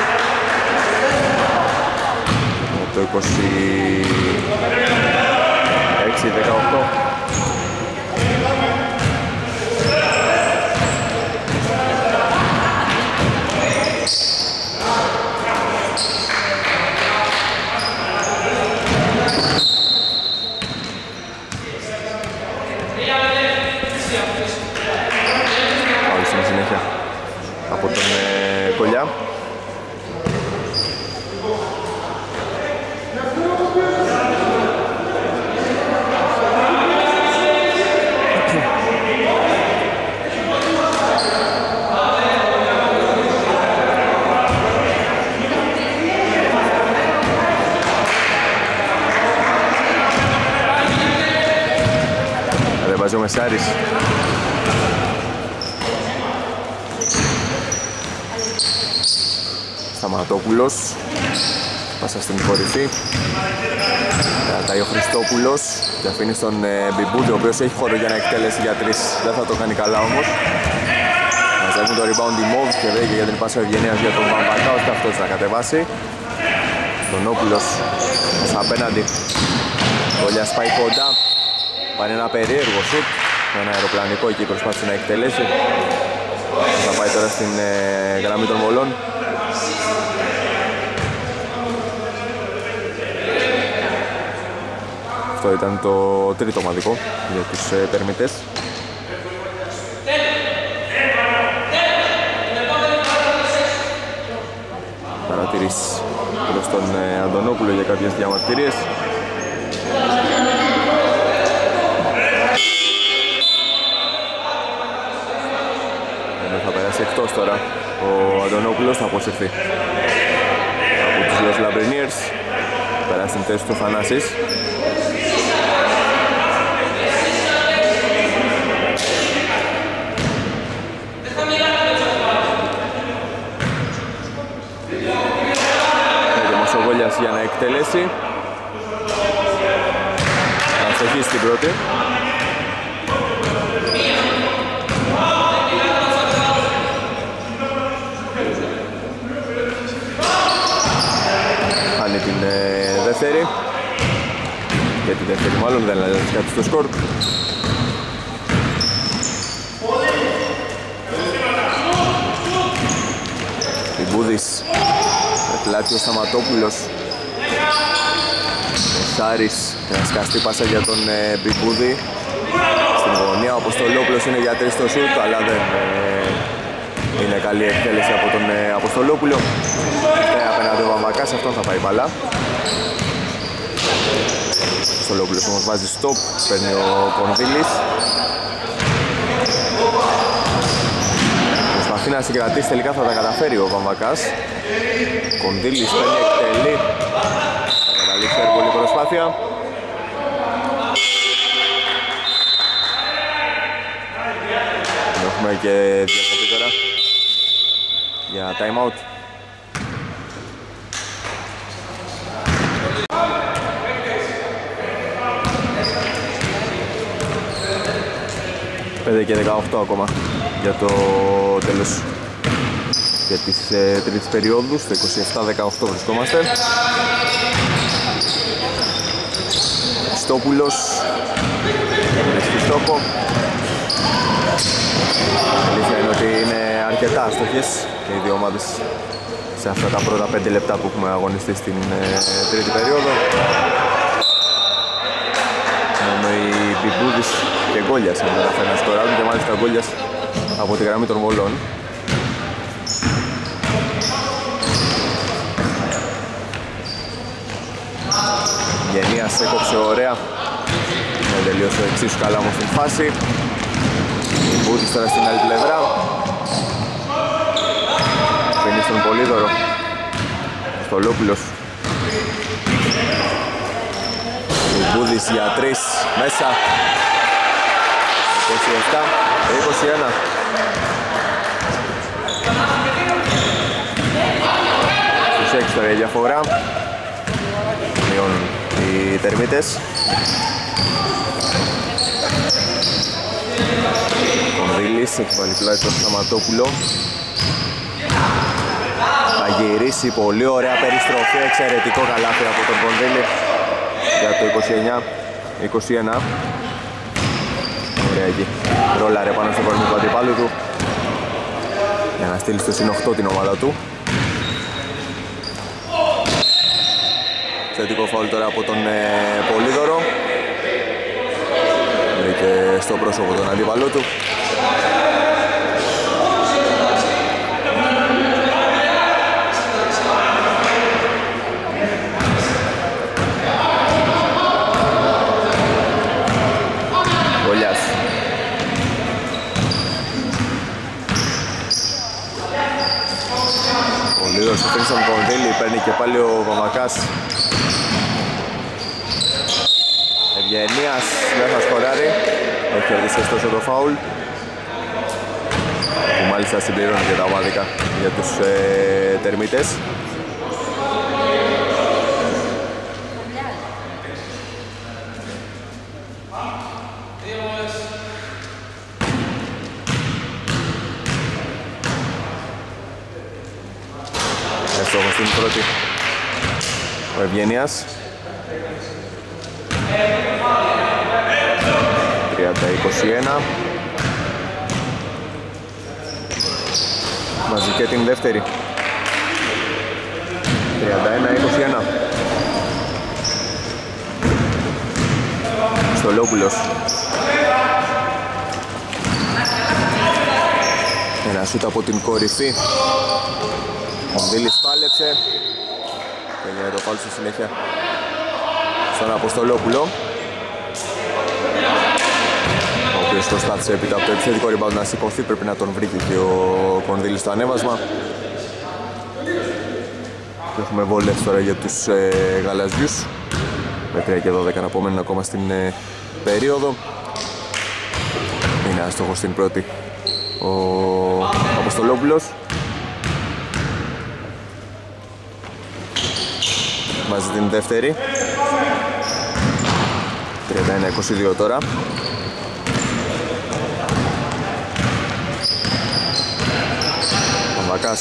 Το είκοσι έξι δεκαοκτώ. Από τον ε, Κολιά. Δεν βάζει ο Μεσάρης. Σταματόπουλος, πάσα στην κορυφή. Κρατάει ο Χριστόπουλος και αφήνει στον ε, Μπιμπούντι, ο οποίος έχει χώρο για να εκτελέσει για τρεις. Δεν θα το κάνει καλά όμως. Μαζεύουν το rebound η Μόβ και δέχει για την πάσα ευγενίας για τον Βαμβακά, ώστε αυτός να κατεβάσει. Τονόπουλος μέσα απέναντι. Γκόλιας πάει κοντά. Πάνε ένα περίεργο σουτ με ένα αεροπλανικό εκεί, προσπάθησε να εκτελέσει. Θα πάει τώρα στην ε, γραμμή των βολών. Αυτό ήταν το τρίτο ομαδικό για τους ε, τερμιτές. Παρατηρήσεις προς τον ε, Αντωνόπουλο για κάποιες διαμαρτυρίες. Ενώ θα περάσει εκτός τώρα ο Αντωνόπουλος, θα αποσυρθεί από τους Los Labriniers. Περάσει στην θέση του Θανάσης. Έτοιμος ο Γκόλιας για να εκτελέσει. Θα στοχίσει την πρώτη. Χάνει την ε, δεύτερη. Και την δεύτερη μάλλον δεν αλλάζει κάτι στο σκορ. Μπούδης, Πλάτιος Σταματόπουλος, Μεσάρης, ένα σκαστή πάσα για τον ε, Μπιμπούδη. Στην γωνία ο Αποστολόπουλος είναι για τρεις στο σουτ, αλλά δεν ε, είναι καλή εκτέλεση από τον ε, Αποστολόπουλο. Ε, απέναντι ο Βαμβακάς, αυτόν θα πάει μπαλά. Ο Αποστολόπουλος όμως βάζει stop, παίρνει ο Κονδύλης. να συγκρατήσει, τελικά θα τα καταφέρει ο Βαμβακάς. Κονδύλης παίρνει, εκτελεί. Θα καταλήξει πολύ προσπάθεια. Έχουμε και διακοπή τώρα για time out. πέντε και δεκαοκτώ ακόμα για το τέλος για τις ε, τρίτης περίοδου. Στο είκοσι επτά δεκαοκτώ βρισκόμαστε. Στόπουλος βρίσκει στόχο. Η αλήθεια είναι ότι είναι αρκετά άστοχες και οι δύο ομάδες σε αυτά τα πρώτα πέντε λεπτά που έχουμε αγωνιστεί στην ε, τρίτη περίοδο. Μόνο οι Μπιμπούδης και Γκόλιας αν καταφέρει να σκοράρουν, και μάλιστα ο Γκόλιας από τη γραμμή των βολών. Γενίας έκοψε ωραία, δεν τελείωσε εξίσου καλά όμως την φάση. Μπιμπούδης τώρα στην άλλη πλευρά, φαίνει στον Πολύδωρο, Στολόπουλος. Μπούδης για τρεις, μέσα. είκοσι επτά είκοσι ένα. Στους έξι τώρα η διαφορά. Μειώνουν οι τερμίτες. Κονδύλης έχει βάλει πλάι το Σταματόπουλο. Θα γυρίσει, πολύ ωραία περιστροφή, εξαιρετικό καλάθι από τον Κονδύλη για το είκοσι εννιά είκοσι ένα. Ωραία εκεί, ρόλαρε πάνω στο κορμί του αντιπάλου του για να στείλει στο συν οκτώ την ομάδα του. Θετικό φάουλ τώρα από τον ε, Πολύδωρο. Βρήκε στο πρόσωπο τον αντίπαλό του. Γολιάς. Πολύδωρος του φέρνει στον Κονδύλη, παίρνει και πάλι ο Βαμβακάς. Ευγενίας δεν θα σκοράρει, έχει κερδίσει ωστόσο το φάουλ που μάλιστα συμπληρώνει και τα ομάδικα για τους ε, τερμίτες. Έστοχος στην πρώτη ο Ευγενίας. τριάντα είκοσι ένα. Μαζί και την δεύτερη. τριάντα ένα είκοσι ένα. Στολόπουλος. Ένα σούτ από την κορυφή. Ο Κονδύλης πάλεψε και έγινε το φάουλ στη συνέχεια στον Αποστολόπουλο, ο οποίος προσπάθησε έπειτα από το επιθετικό rebound να σηκωθεί. Πρέπει να τον βρήκε και ο Κονδύλης στο ανέβασμα. Και έχουμε βόλες τώρα για τους ε, γαλαζιούς με τρία και δώδεκα να απομένουν ακόμα στην ε, περίοδο. Είναι άστοχος στην πρώτη ο Αποστολόπουλος. Μαζί την δεύτερη. τριάντα ένα είκοσι δύο τώρα. Βαμβακάς.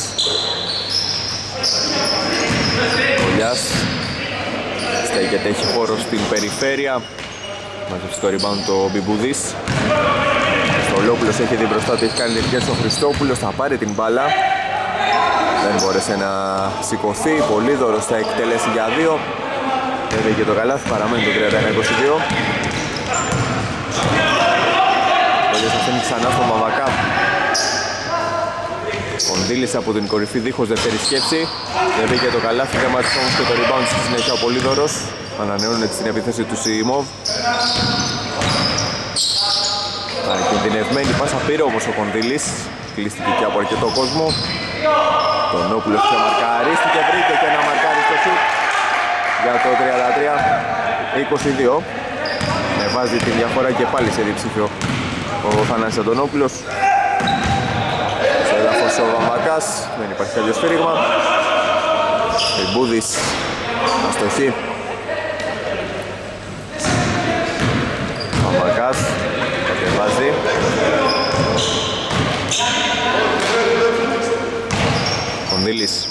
Γολιάς. Στέκεται, έχει χώρο στην περιφέρεια. Μαζεύει το rebound το Μπιμπούδης. Στολόπουλος έχει δει μπροστά του, έχει κάνει λεπτικές στο Χριστόπουλος, θα πάρει την μπάλα. Δεν μπόρεσε να σηκωθεί, Πολύδωρος θα εκτελέσει για δύο. Βέβαια και το καλάθι, παραμένει το τριάντα ένα είκοσι δύο. Πολύδωρος αφήνει ξανά στον Βαμβακά. Κονδύλης από την κορυφή δίχως δεύτερη σκέψη. Δεν πήγε το καλάθι, δεν μάθησε όμως και το rebound στη συνέχεια ο Πολύδωρος. Ανανεώνουν έτσι την επίθεση του Σιμόβ. Κινδυνευμένη πάσα πήρε όμως ο Κονδύλης. Κλείστηκε και από αρκετό κόσμο. Τον Όπουλος και μαρκαρίστηκε, βρήκε και ένα μαρκάριστο σουτ για το τριάντα τρία είκοσι δύο. Με βάζει τη διαφορά και πάλι σε διψήφιο ο Θανάσης Αντωνόπουλος. Στο έδαφος ο Βαμβακάς, δεν υπάρχει κάποιο σφύριγμα. Ριμπούδης, αστοχή. Βαμβακάς, κατεβάζει. Κονδύλης.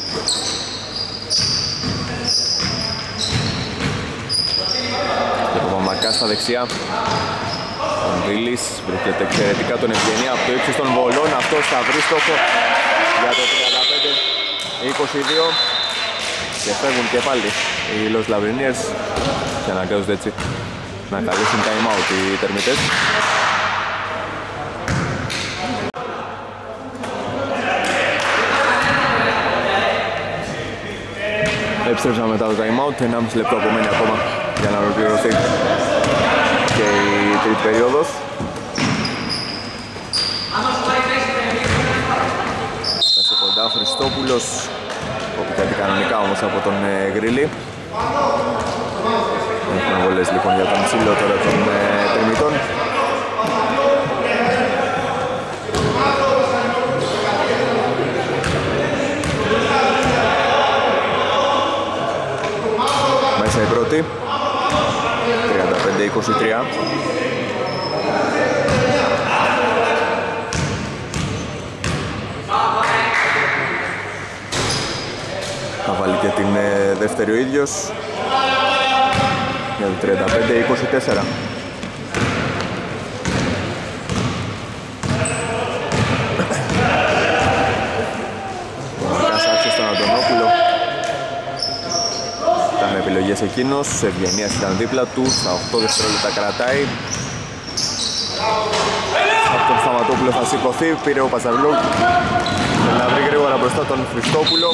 Και το Βαμβακάς στα δεξιά. Κονδύλης βρίσκεται εξαιρετικά τον Ευγενία από το ύψος των βολών. Αυτός θα βρει στόχο για το τριάντα πέντε είκοσι δύο. Και φεύγουν και πάλι οι Los Labriniers και αναγκάζονται έτσι να καλέσουν time out οι τερμιτές. Επιστρέψαμε μετά το time out, ενάμιση λεπτό απομένει ακόμα για να ολοκληρωθεί και η τρίτη περίοδος. Φτάσει κοντά ο Χριστόπουλος, κόπηκε κανονικά όμως από τον ε, Γκρίλη. Έχουν βολές λοιπόν για τον ψηλό τώρα των ε, τερμιτών. Μέσα η πρώτη, τριάντα πέντε είκοσι τρία. Θα βάλει και την ε, δεύτερη ο ίδιος για το τριάντα πέντε είκοσι τέσσερα. Κασάτσος στον Αντωνόπουλο. Ήταν επιλογές εκείνος, Ευγενίας ήταν δίπλα του, στα οκτώ δευτερόλεπτα κρατάει. Από τον Σταματόπουλο θα σηκωθεί, πήρε ο Πασαρλούκ. Θέλει να βρει γρήγορα μπροστά τον Χριστόπουλο.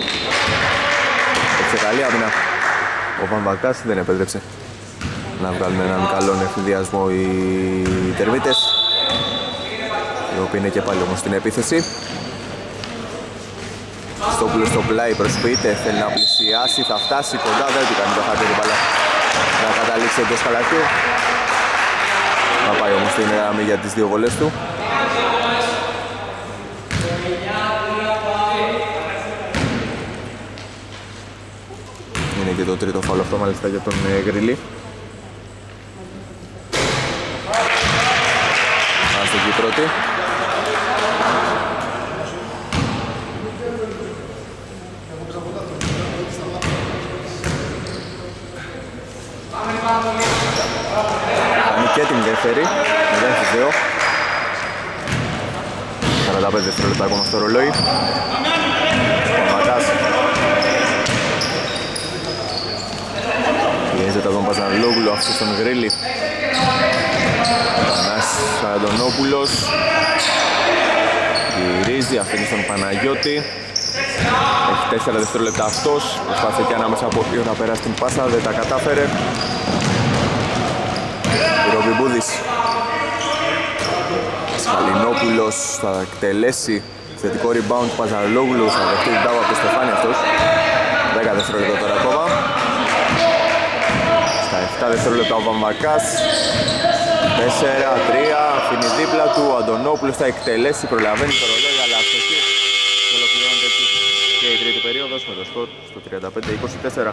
Έξε καλή άμυνα. Ο Βαμβακάς δεν επέτρεψε να βγάλουν έναν καλό εφηδιασμό οι τερμίτες, οι οποίοι είναι και πάλι όμως στην επίθεση. Χριστόπουλος στο πλάι προσποιείται, θέλει να πλησιάσει, θα φτάσει κοντά, δεν του κάνει το χαρτί την μπάλα να καταλήξει εντός καλαθιού. Θα πάει όμως στην γραμμή για τις δύο βολές του. Είναι και το τρίτο φάουλ αυτό μάλιστα για τον Γκρίλη. Άστοχη η πρώτη. Κάνει και την δεύτερη, μηδέν στις δύο. σαράντα πέντε δευτερόλεπτα ακόμα στο ρολόι. Ο Ματάς πιέζεται τον Παζανλόγλου, αυτός τον Γκρίλη. Πανάσης Αντωνόπουλος γυρίζει, αφήνει στον Παναγιώτη. Έχει τέσσερα δευτερόλεπτα αυτός, προσπάθησε και ανάμεσα από δύο να περάσει την πάσα, δεν τα κατάφερε. Ρομπιμπούδης. Σκαλινόπουλος θα εκτελέσει θετικό rebound, Παζαρλόγλου θα δεχτεί την τάβα από το Στεφάνι αυτός. δέκα δευτερόλεπτα τώρα ακόμα. Στα επτά δευτερόλεπτα ο Βαμβακάς. τέσσερα τρία, αφήνει δίπλα του, ο Αντωνόπουλος θα εκτελέσει, προλαβαίνει το ρολόι, αλλά αστοχή. Ολοκληρώνεται έτσι και η τρίτη περίοδος με το σκορ στο τριάντα πέντε είκοσι τέσσερα.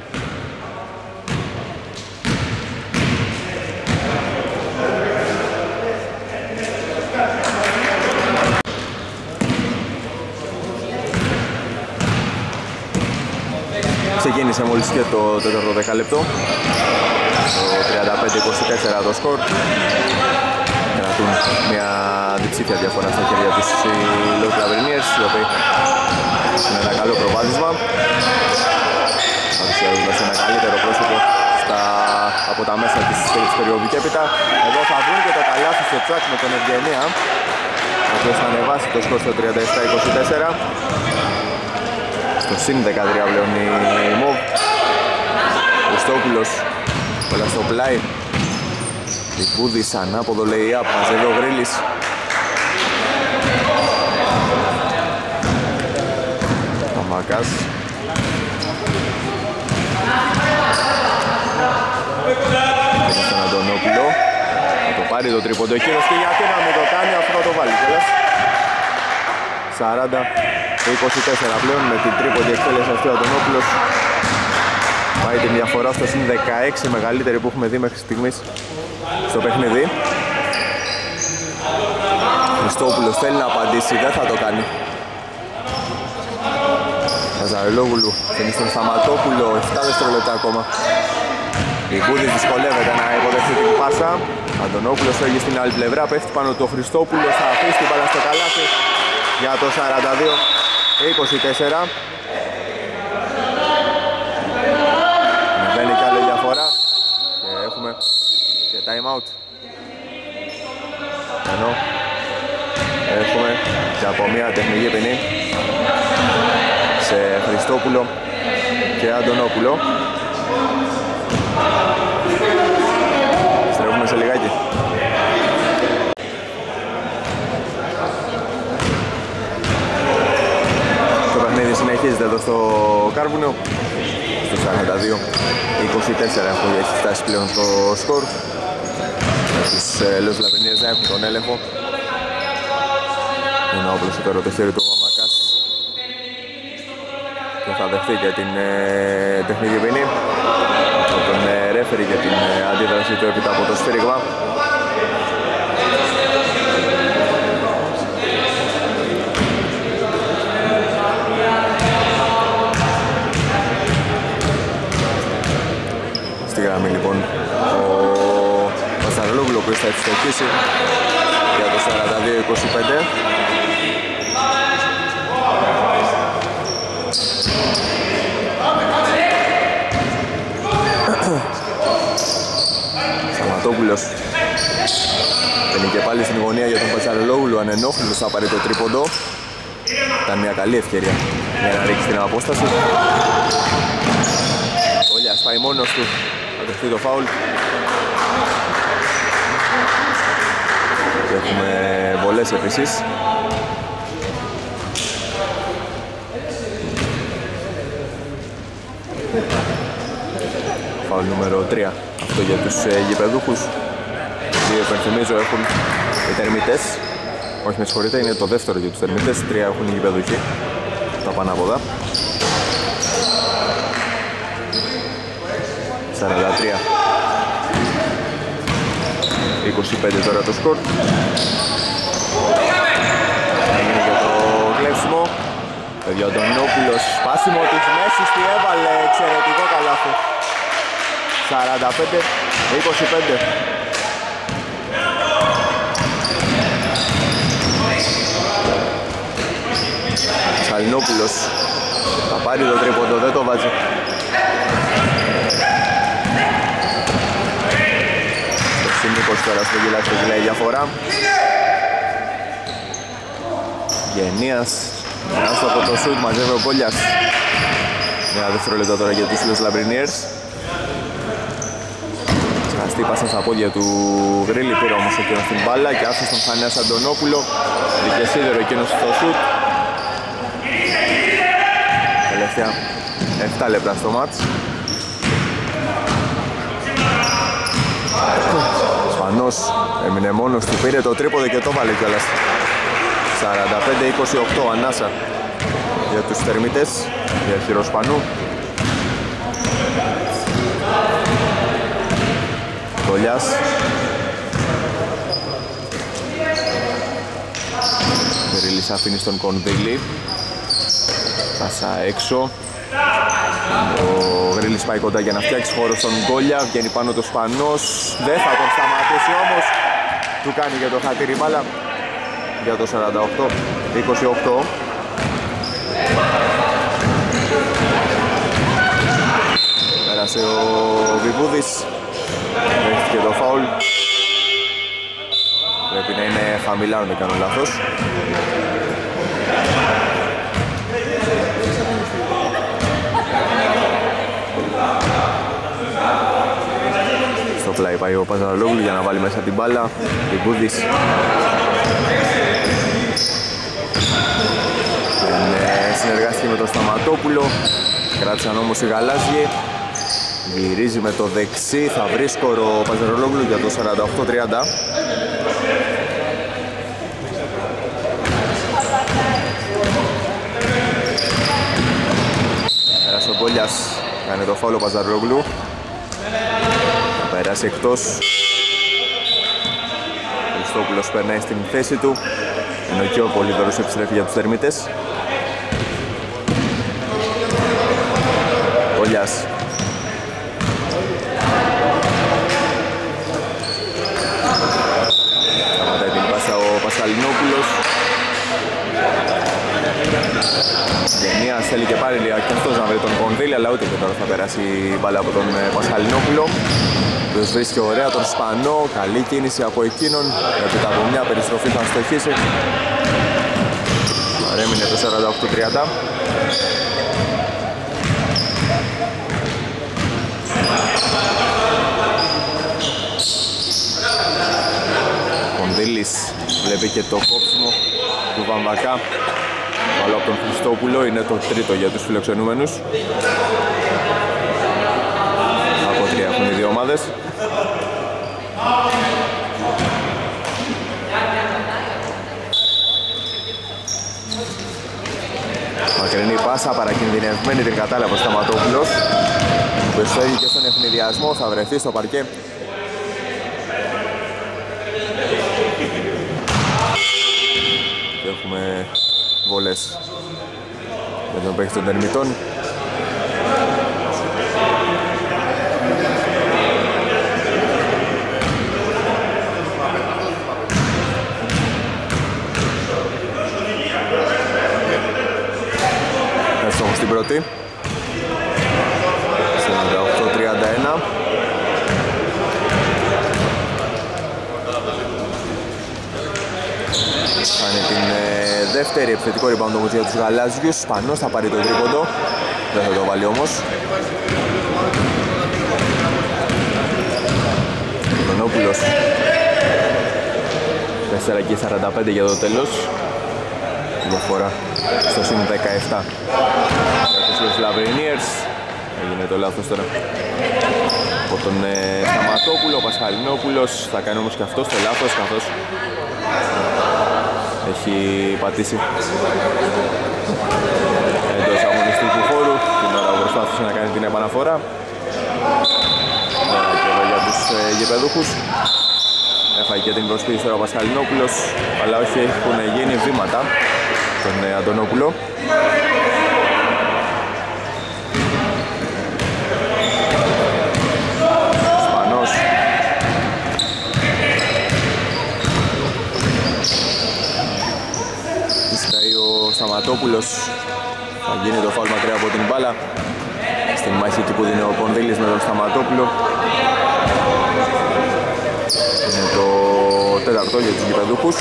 Ξεκίνησε μόλις και το τέταρτο δεκάλεπτο. Το τριάντα πέντε είκοσι τέσσερα το σκορ. Κρατούν μια διψήφια διαφορά στα χέρια τους οι Los Labriniers, οι οποίοι είναι ένα καλό προβάδισμα. Παρουσιάζοντας ένα καλύτερο πρόσωπο στα, από τα μέσα της τρίτης περίοδου και έπειτα. Εδώ θα βρουν και το καλάθι στο τσάκ με τον Ευγενία, ο οποίος θα ανεβάσει το σκορ στο τριάντα επτά είκοσι τέσσερα. Στο συν δεκατρία πλέον η Μοβ. Χριστόπουλος, όλα στο πλάι. Βικούδης ανάποδο lay-up, μαζεύει ο Γρίλης. Μαμακάς. Είναι στον Αντωνόπουλο. Θα το πάρει το τρίποντο εκείνος και γιατί να μην το κάνει, αφού θα το βάλει κιόλας. σαράντα είκοσι τέσσερα πλέον με την τρίποντη εκτέλεση αυτή ο Αντωνόπουλος. Πάει τη διαφορά στο συν δεκαέξι, μεγαλύτερη που έχουμε δει μέχρι στιγμής στο παιχνίδι. Χριστόπουλος θέλει να απαντήσει, δεν θα το κάνει. Ζαρελόγουλου θέλει στον Σταματόπουλο, επτά δευτερόλεπτα ακόμα. Βικούδης δυσκολεύεται να υποδεχθεί την πάσα. Αντωνόπουλος φεύγει στην άλλη πλευρά, πέφτει πάνω του Χριστόπουλος, θα αφήσει την μπάλα στο καλάθι για το σαράντα δύο είκοσι τέσσερα. Μπαίνει κι άλλη διαφορά και έχουμε και time out. Ενώ έχουμε και από μια τεχνική ποινή σε Χριστόπουλο και Αντωνόπουλο. Στρέφουμε σε λιγάκι. Το παιχνίδι συνεχίζεται εδώ στο Κάρβουνο. Στο σαράντα δύο είκοσι τέσσερα έχει φτάσει πλέον το σκορ. Τους Los Labriniers να έχουν τον έλεγχο. Είναι όπλωσε τώρα το χέρι του Μαμακάς και θα δεχτεί και την ε, τεχνική ποινή από τον ε, ρέφερι για την ε, αντίδραση του έπειτα από το σφύριγμα. Στη γραμμή λοιπόν ο Πασαρολόγλου, ο οποίος θα ευστοχίσει για το σαράντα δύο είκοσι πέντε. Σταματόπουλος παίρνει και πάλι στην γωνία για τον Πασαρολόγλου, ανενόχλητος θα πάρει το τρίποντο. Ήταν μια καλή ευκαιρία για να ρίξει την απόσταση. Όλιας πάει μόνος του, θα δεχτεί το φάουλ. Και έχουμε βολές επίσης. Φάουλ νούμερο τρία, αυτό για τους ε, γηπεδούχους. Δύο υπενθυμίζω έχουν οι τερμητές. Όχι, με συγχωρείτε, είναι το δεύτερο για τους τερμητές. Τρία έχουν οι γηπεδούχοι. Τα πανάποδα. σαράντα τρία είκοσι πέντε τώρα το σκορ. Έγινε και το κλέψιμο. Το Διοντονόπουλος, σπάσιμο της μέσης, τι έβαλε, εξαιρετικό καλάθι. σαράντα πέντε είκοσι πέντε. Σαλινόπουλος θα πάρει το τρίποντο, δεν το βάζει. Το Νίκος τώρα στο γυλάκι του λέει διαφορά. Γενίας, άστο από το σουτ, μαζεύει ο Κόλιας. Ένα δευτερόλεπτο τώρα για τους Los Labriniers. Ξεχαστή πάσα στα πόδια του Γρίλη, πήρε όμως εκείνος την μπάλα και άφησε στον Χανέας Αντωνόπουλο. Δίκε σίδερο εκείνος στο σουτ. Τελευταία επτά λεπτά στο μάτς. Σπανός έμεινε μόνος του, πήρε το τρίποδο και το βάλε κιόλας. σαράντα πέντε είκοσι οκτώ ανάσα για τους τερμίτες, για Χειροσπανού. Κολιάς. Περίλης αφήνει στον Κονδύλη. Πάσα έξω. Ο Γρίλης πάει κοντά για να φτιάξει χώρο στον Γκόλια. Βγαίνει πάνω το Σπανός. Δεν θα τον σταματήσει όμως. Του κάνει και το χατήρι μπάλα για το σαράντα οκτώ είκοσι οκτώ. Πέρασε ο Βιβούδης. Δέχτηκε το φάουλ. Πρέπει να είναι χαμηλά, αν δεν κάνω λάθος. Στο πλάι πάει ο Παζαρολόγλου για να βάλει μέσα την μπάλα. Λιμπούδης. Συνεργάστηκε με τον Σταματόπουλο. Κράτησαν όμως οι γαλάζιοι. Γυρίζει με το δεξί. Θα βρει σκορ ο Παζαρολόγλου για το σαράντα οκτώ τριάντα. Πέρασε ο Γκόλιας. Κάνει το φάουλ ο Παζαρολόγλου. Θα περάσει εκτός. Ο Χριστόπουλος περνάει στην θέση του, ενώ και ο Πολύδωρος επιστρέφει για τους Θερμίτες. Γκόλιας. Σταματάει την πάσα ο Πασχαλινόπουλος. Γενίας θέλει και πάλι και αυτός να βρει τον Κονδύλη, αλλά ούτε και τώρα θα περάσει η μπάλα από τον Πασχαλινόπουλο. Τους βρίσκει ωραία τον Σπανό, καλή κίνηση από εκείνον, έπειτα από μια περιστροφή θα στοχίσει. Παρέμεινε το σαράντα οκτώ τριάντα. Κονδύλης βλέπει και το κόψιμο του Βαμβακά. Άλλο από τον Χριστόπουλο, είναι το τρίτο για τους φιλοξενούμενους. Από τρία έχουν οι δύο ομάδες. Μακρινή πάσα, παρακινδυνευμένη, την κατάλαβε ο Σταματόπουλος. Που εισφέρει και στον ευνηδιασμό, θα βρεθεί στο παρκέ. Και έχουμε βολές για τον παίκτη των Τερμιτών. Έστοχος στην πρώτη. σαράντα οκτώ τριάντα ένα. Κάνει την ε, δεύτερη επιθετικό rebound όμως για τους γαλάζιους. Σπανός θα πάρει το τρίποντο. Δεν θα το βάλει όμως. Τονόπουλος. τέσσερα και σαράντα πέντε για το τέλος. Διαφορά στο συν δεκαεπτά για τους Λαβρινίερς. Έγινε το λάθος τώρα από τον ε, Σταματόπουλο. Ο Πασχαλινόπουλος θα κάνει όμως και αυτός το λάθος, καθώς έχει πατήσει εντός αγωνιστικού χώρου την ώρα που προσπάθησε να κάνει την επαναφορά. Τώρα και εδώ για τους ε, γηπεδούχους. Έφαγε και την προσποίηση τώρα ο Πασχαλινόπουλος, αλλά όχι, έχουν γίνει βήματα τον ε, Αντωνόπουλο. Σπανός. Ισχύει ο Σταματόπουλος. Θα γίνει το φάουλ μακριά από την μπάλα. Στην μάχη εκεί που δίνει ο Κονδύλης με τον Σταματόπουλο. Είναι το τέταρτο για τους γηπεδούχους.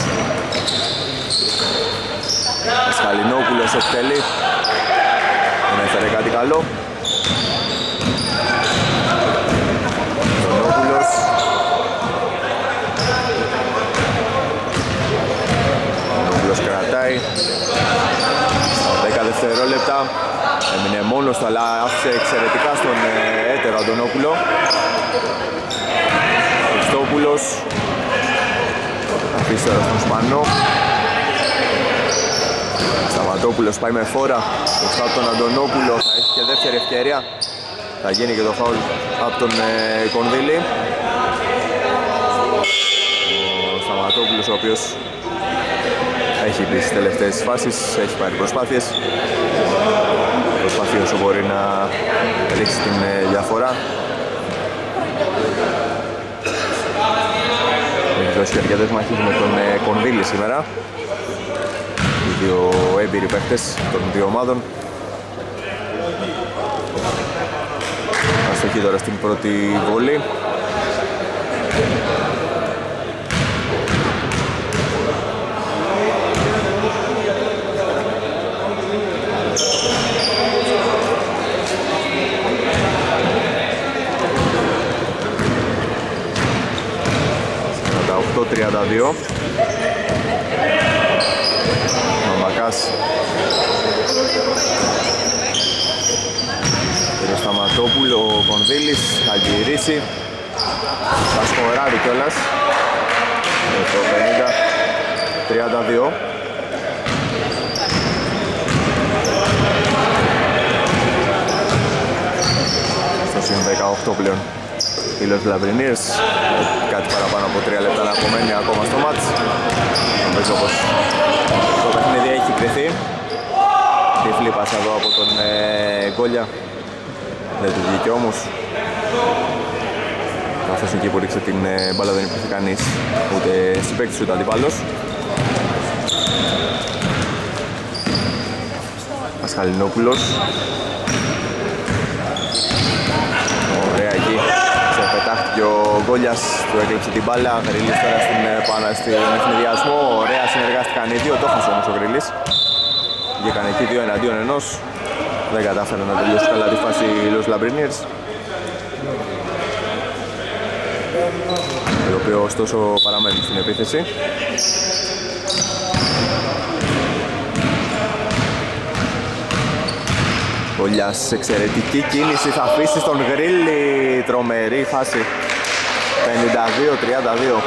Πασχαλινόπουλος εκτελεί. Δεν έφερε κάτι καλό. Τονόπουλος. Τονόπουλος κρατάει. δέκα δευτερόλεπτα. Έμεινε μόνος του, αλλά άφησε εξαιρετικά στον έτερο Αντωνόπουλο. Χριστόπουλος. Αφήσει τώρα στον Σπανό. Σταματόπουλος πάει με φόρα μπροστά από τον Αντωνόπουλο. Θα έχει και δεύτερη ευκαιρία. Θα γίνει και το φάουλ από τον ε, Κονδύλη. Ο Σταματόπουλος, ο οποίος έχει πει στις τελευταίες φάσεις, έχει πάρει προσπάθειες. Προσπαθεί όσο μπορεί να ρίξει την ε, διαφορά. Έχει δώσει και αρκετές μαχές με τον ε, Κονδύλη σήμερα. Οι δύο έμπειροι παίκτες των δύο ομάδων. Αστοχή τώρα στην πρώτη βολή. τριάντα δύο. Μαμακάς. Κύριο Σταματόπουλο, ο Κονδύλης θα γυρίσει. Θα σκοράρει κιόλας. Το πενήντα τριάντα δύο. Στο συν δεκαοκτώ πλέον. Οι Los Labriniers, κάτι παραπάνω από τρία λεπτά να απομένει ακόμα στο μάτς. Νομίζω πως το παιχνίδι έχει κρυθεί. Τυφλή πάσα εδώ από τον ε, Γκόλια. Δεν του βγήκε όμως. Καθώς εκεί που ρίξε την ε, μπάλα δεν υπήρχε κανείς, ούτε συμπαίκτης ούτε αντιπάλος. Πασχαλινόπουλος. Ωραία εκεί. Ξεπετάχτηκε ο Γκόλιας, του έκλειψε την μπάλα. Γρίλης τώρα στην, πάνω στην ευνηδιασμό. Ωραία συνεργάστηκαν οι δύο, το έχασε όμως ο Γρίλης. Βγήκαν εκεί δύο εναντίον ενός. Δεν κατάφεραν να τελειώσουν καλά τη φάση οι Los Labriniers, οι οποίοι ωστόσο παραμένουν στην επίθεση. Γκόλιας, εξαιρετική κίνηση, θα αφήσει στον Γρίλη, τρομερή φάση. πενήντα δύο τριάντα δύο.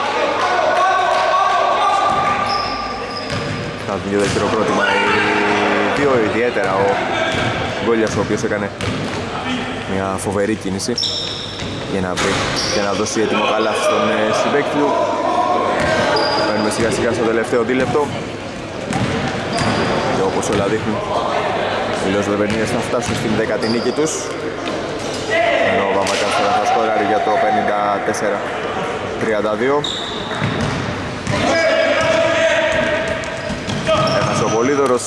Θα βγει το χειροκρότημα οι δύο, ιδιαίτερα ο Γκόλιας, ο οποίος έκανε μια φοβερή κίνηση για να βρει και να δώσει έτοιμο καλάθι στον συμπαίκτη του. Παίρνουμε σιγά σιγά στο τελευταίο δίλεπτο και όπως όλα δείχνουν οι Los Labriniers θα φτάσουν στην δέκατη νίκη τους, ενώ ο Βαμακάς τώρα θα σκοράρει για το πενήντα τέσσερα τριάντα δύο. Έχασε ο Πολύδωρος.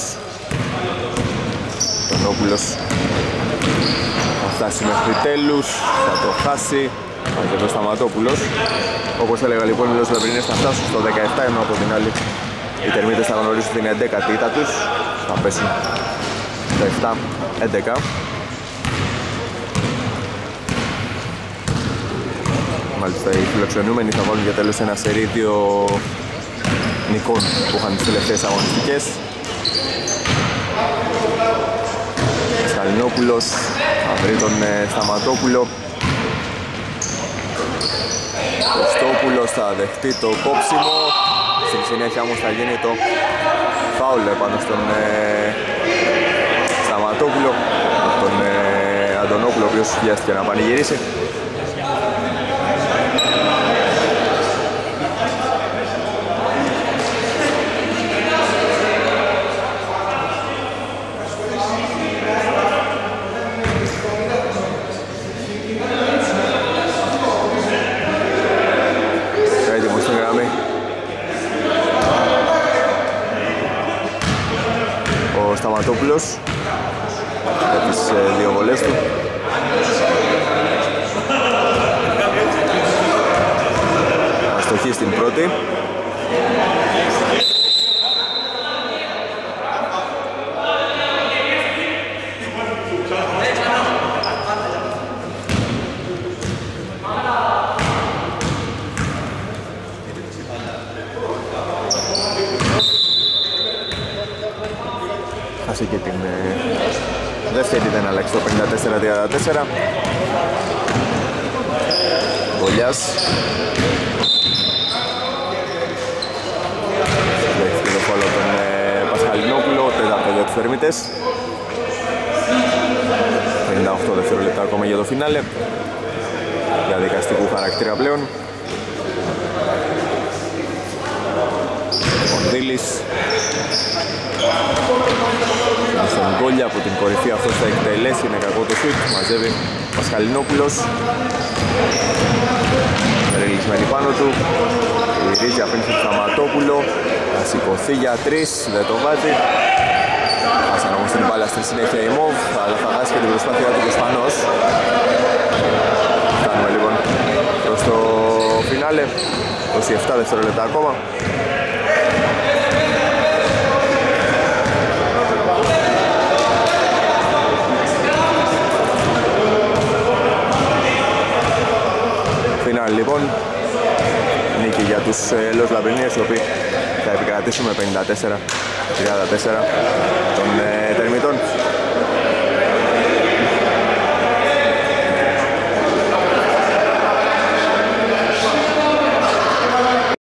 Τονόπουλος θα φτάσει μέχρι τέλους, θα το χάσει. Και εδώ Σταματόπουλος. Όπως έλεγα λοιπόν, οι Los Labriniers θα φτάσουν στο δεκαεπτά, ενώ από την άλλη οι Τερμίτες θα γνωρίσουν την έντεκατη ήττα τους. Θα πέσουν το επτά έντεκα. Μάλιστα οι φιλοξενούμενοι θα βάλουν για τέλος ένα σερί δύο νικών που είχαν τις τελευταίες αγωνιστικές. Σκαλινόπουλος θα βρει τον ε, Σταματόπουλο. Κωστόπουλος θα δεχτεί το κόψιμο. Στη συνέχεια όμως θα γίνει το φάουλ πάνω στον ε, Σταματόπουλο, τον ε, Αντωνόπουλο, ο οποίος βιάστηκε να πανηγυρίσει. Σταματόπουλος για τις ε, δύο βολές του. Αστοχή στην πρώτη. Και την ε, δεύτερη δεν αλλάξει το πενήντα τέσσερα τριάντα τέσσερα. Γκόλιας. Δέχτηκε το φόλο τον ε, Πασχαλινόπουλο, τέταρτο για τους Τερμίτες. πενήντα οκτώ δευτερόλεπτα ακόμα για το φινάλε. Διαδικαστικού χαρακτήρα πλέον. Κονδύλης. Στον Γκόλια από την κορυφή, αυτός θα εκτελέσει, είναι κακό το σουτ, μαζεύει Πασχαλινόπουλος. Ρελισμένη πάνω του, γυρίζει απέναντι στον Σταματόπουλο, θα σηκωθεί για τρεις, δεν το βάζει. Άσαν όμως την μπάλα στη συνέχεια η Μοβ, αλλά θα χάσει και την προσπάθεια του Κεσπανός. Φτάνουμε λοιπόν προς το φινάλε, είκοσι επτά δευτερόλεπτα ακόμα. Λοιπόν, νίκη για τους Los Lambriniers, οι οποίοι θα επικρατήσουν με πενήντα τέσσερα τριάντα τέσσερα των ε, Τερμιτών.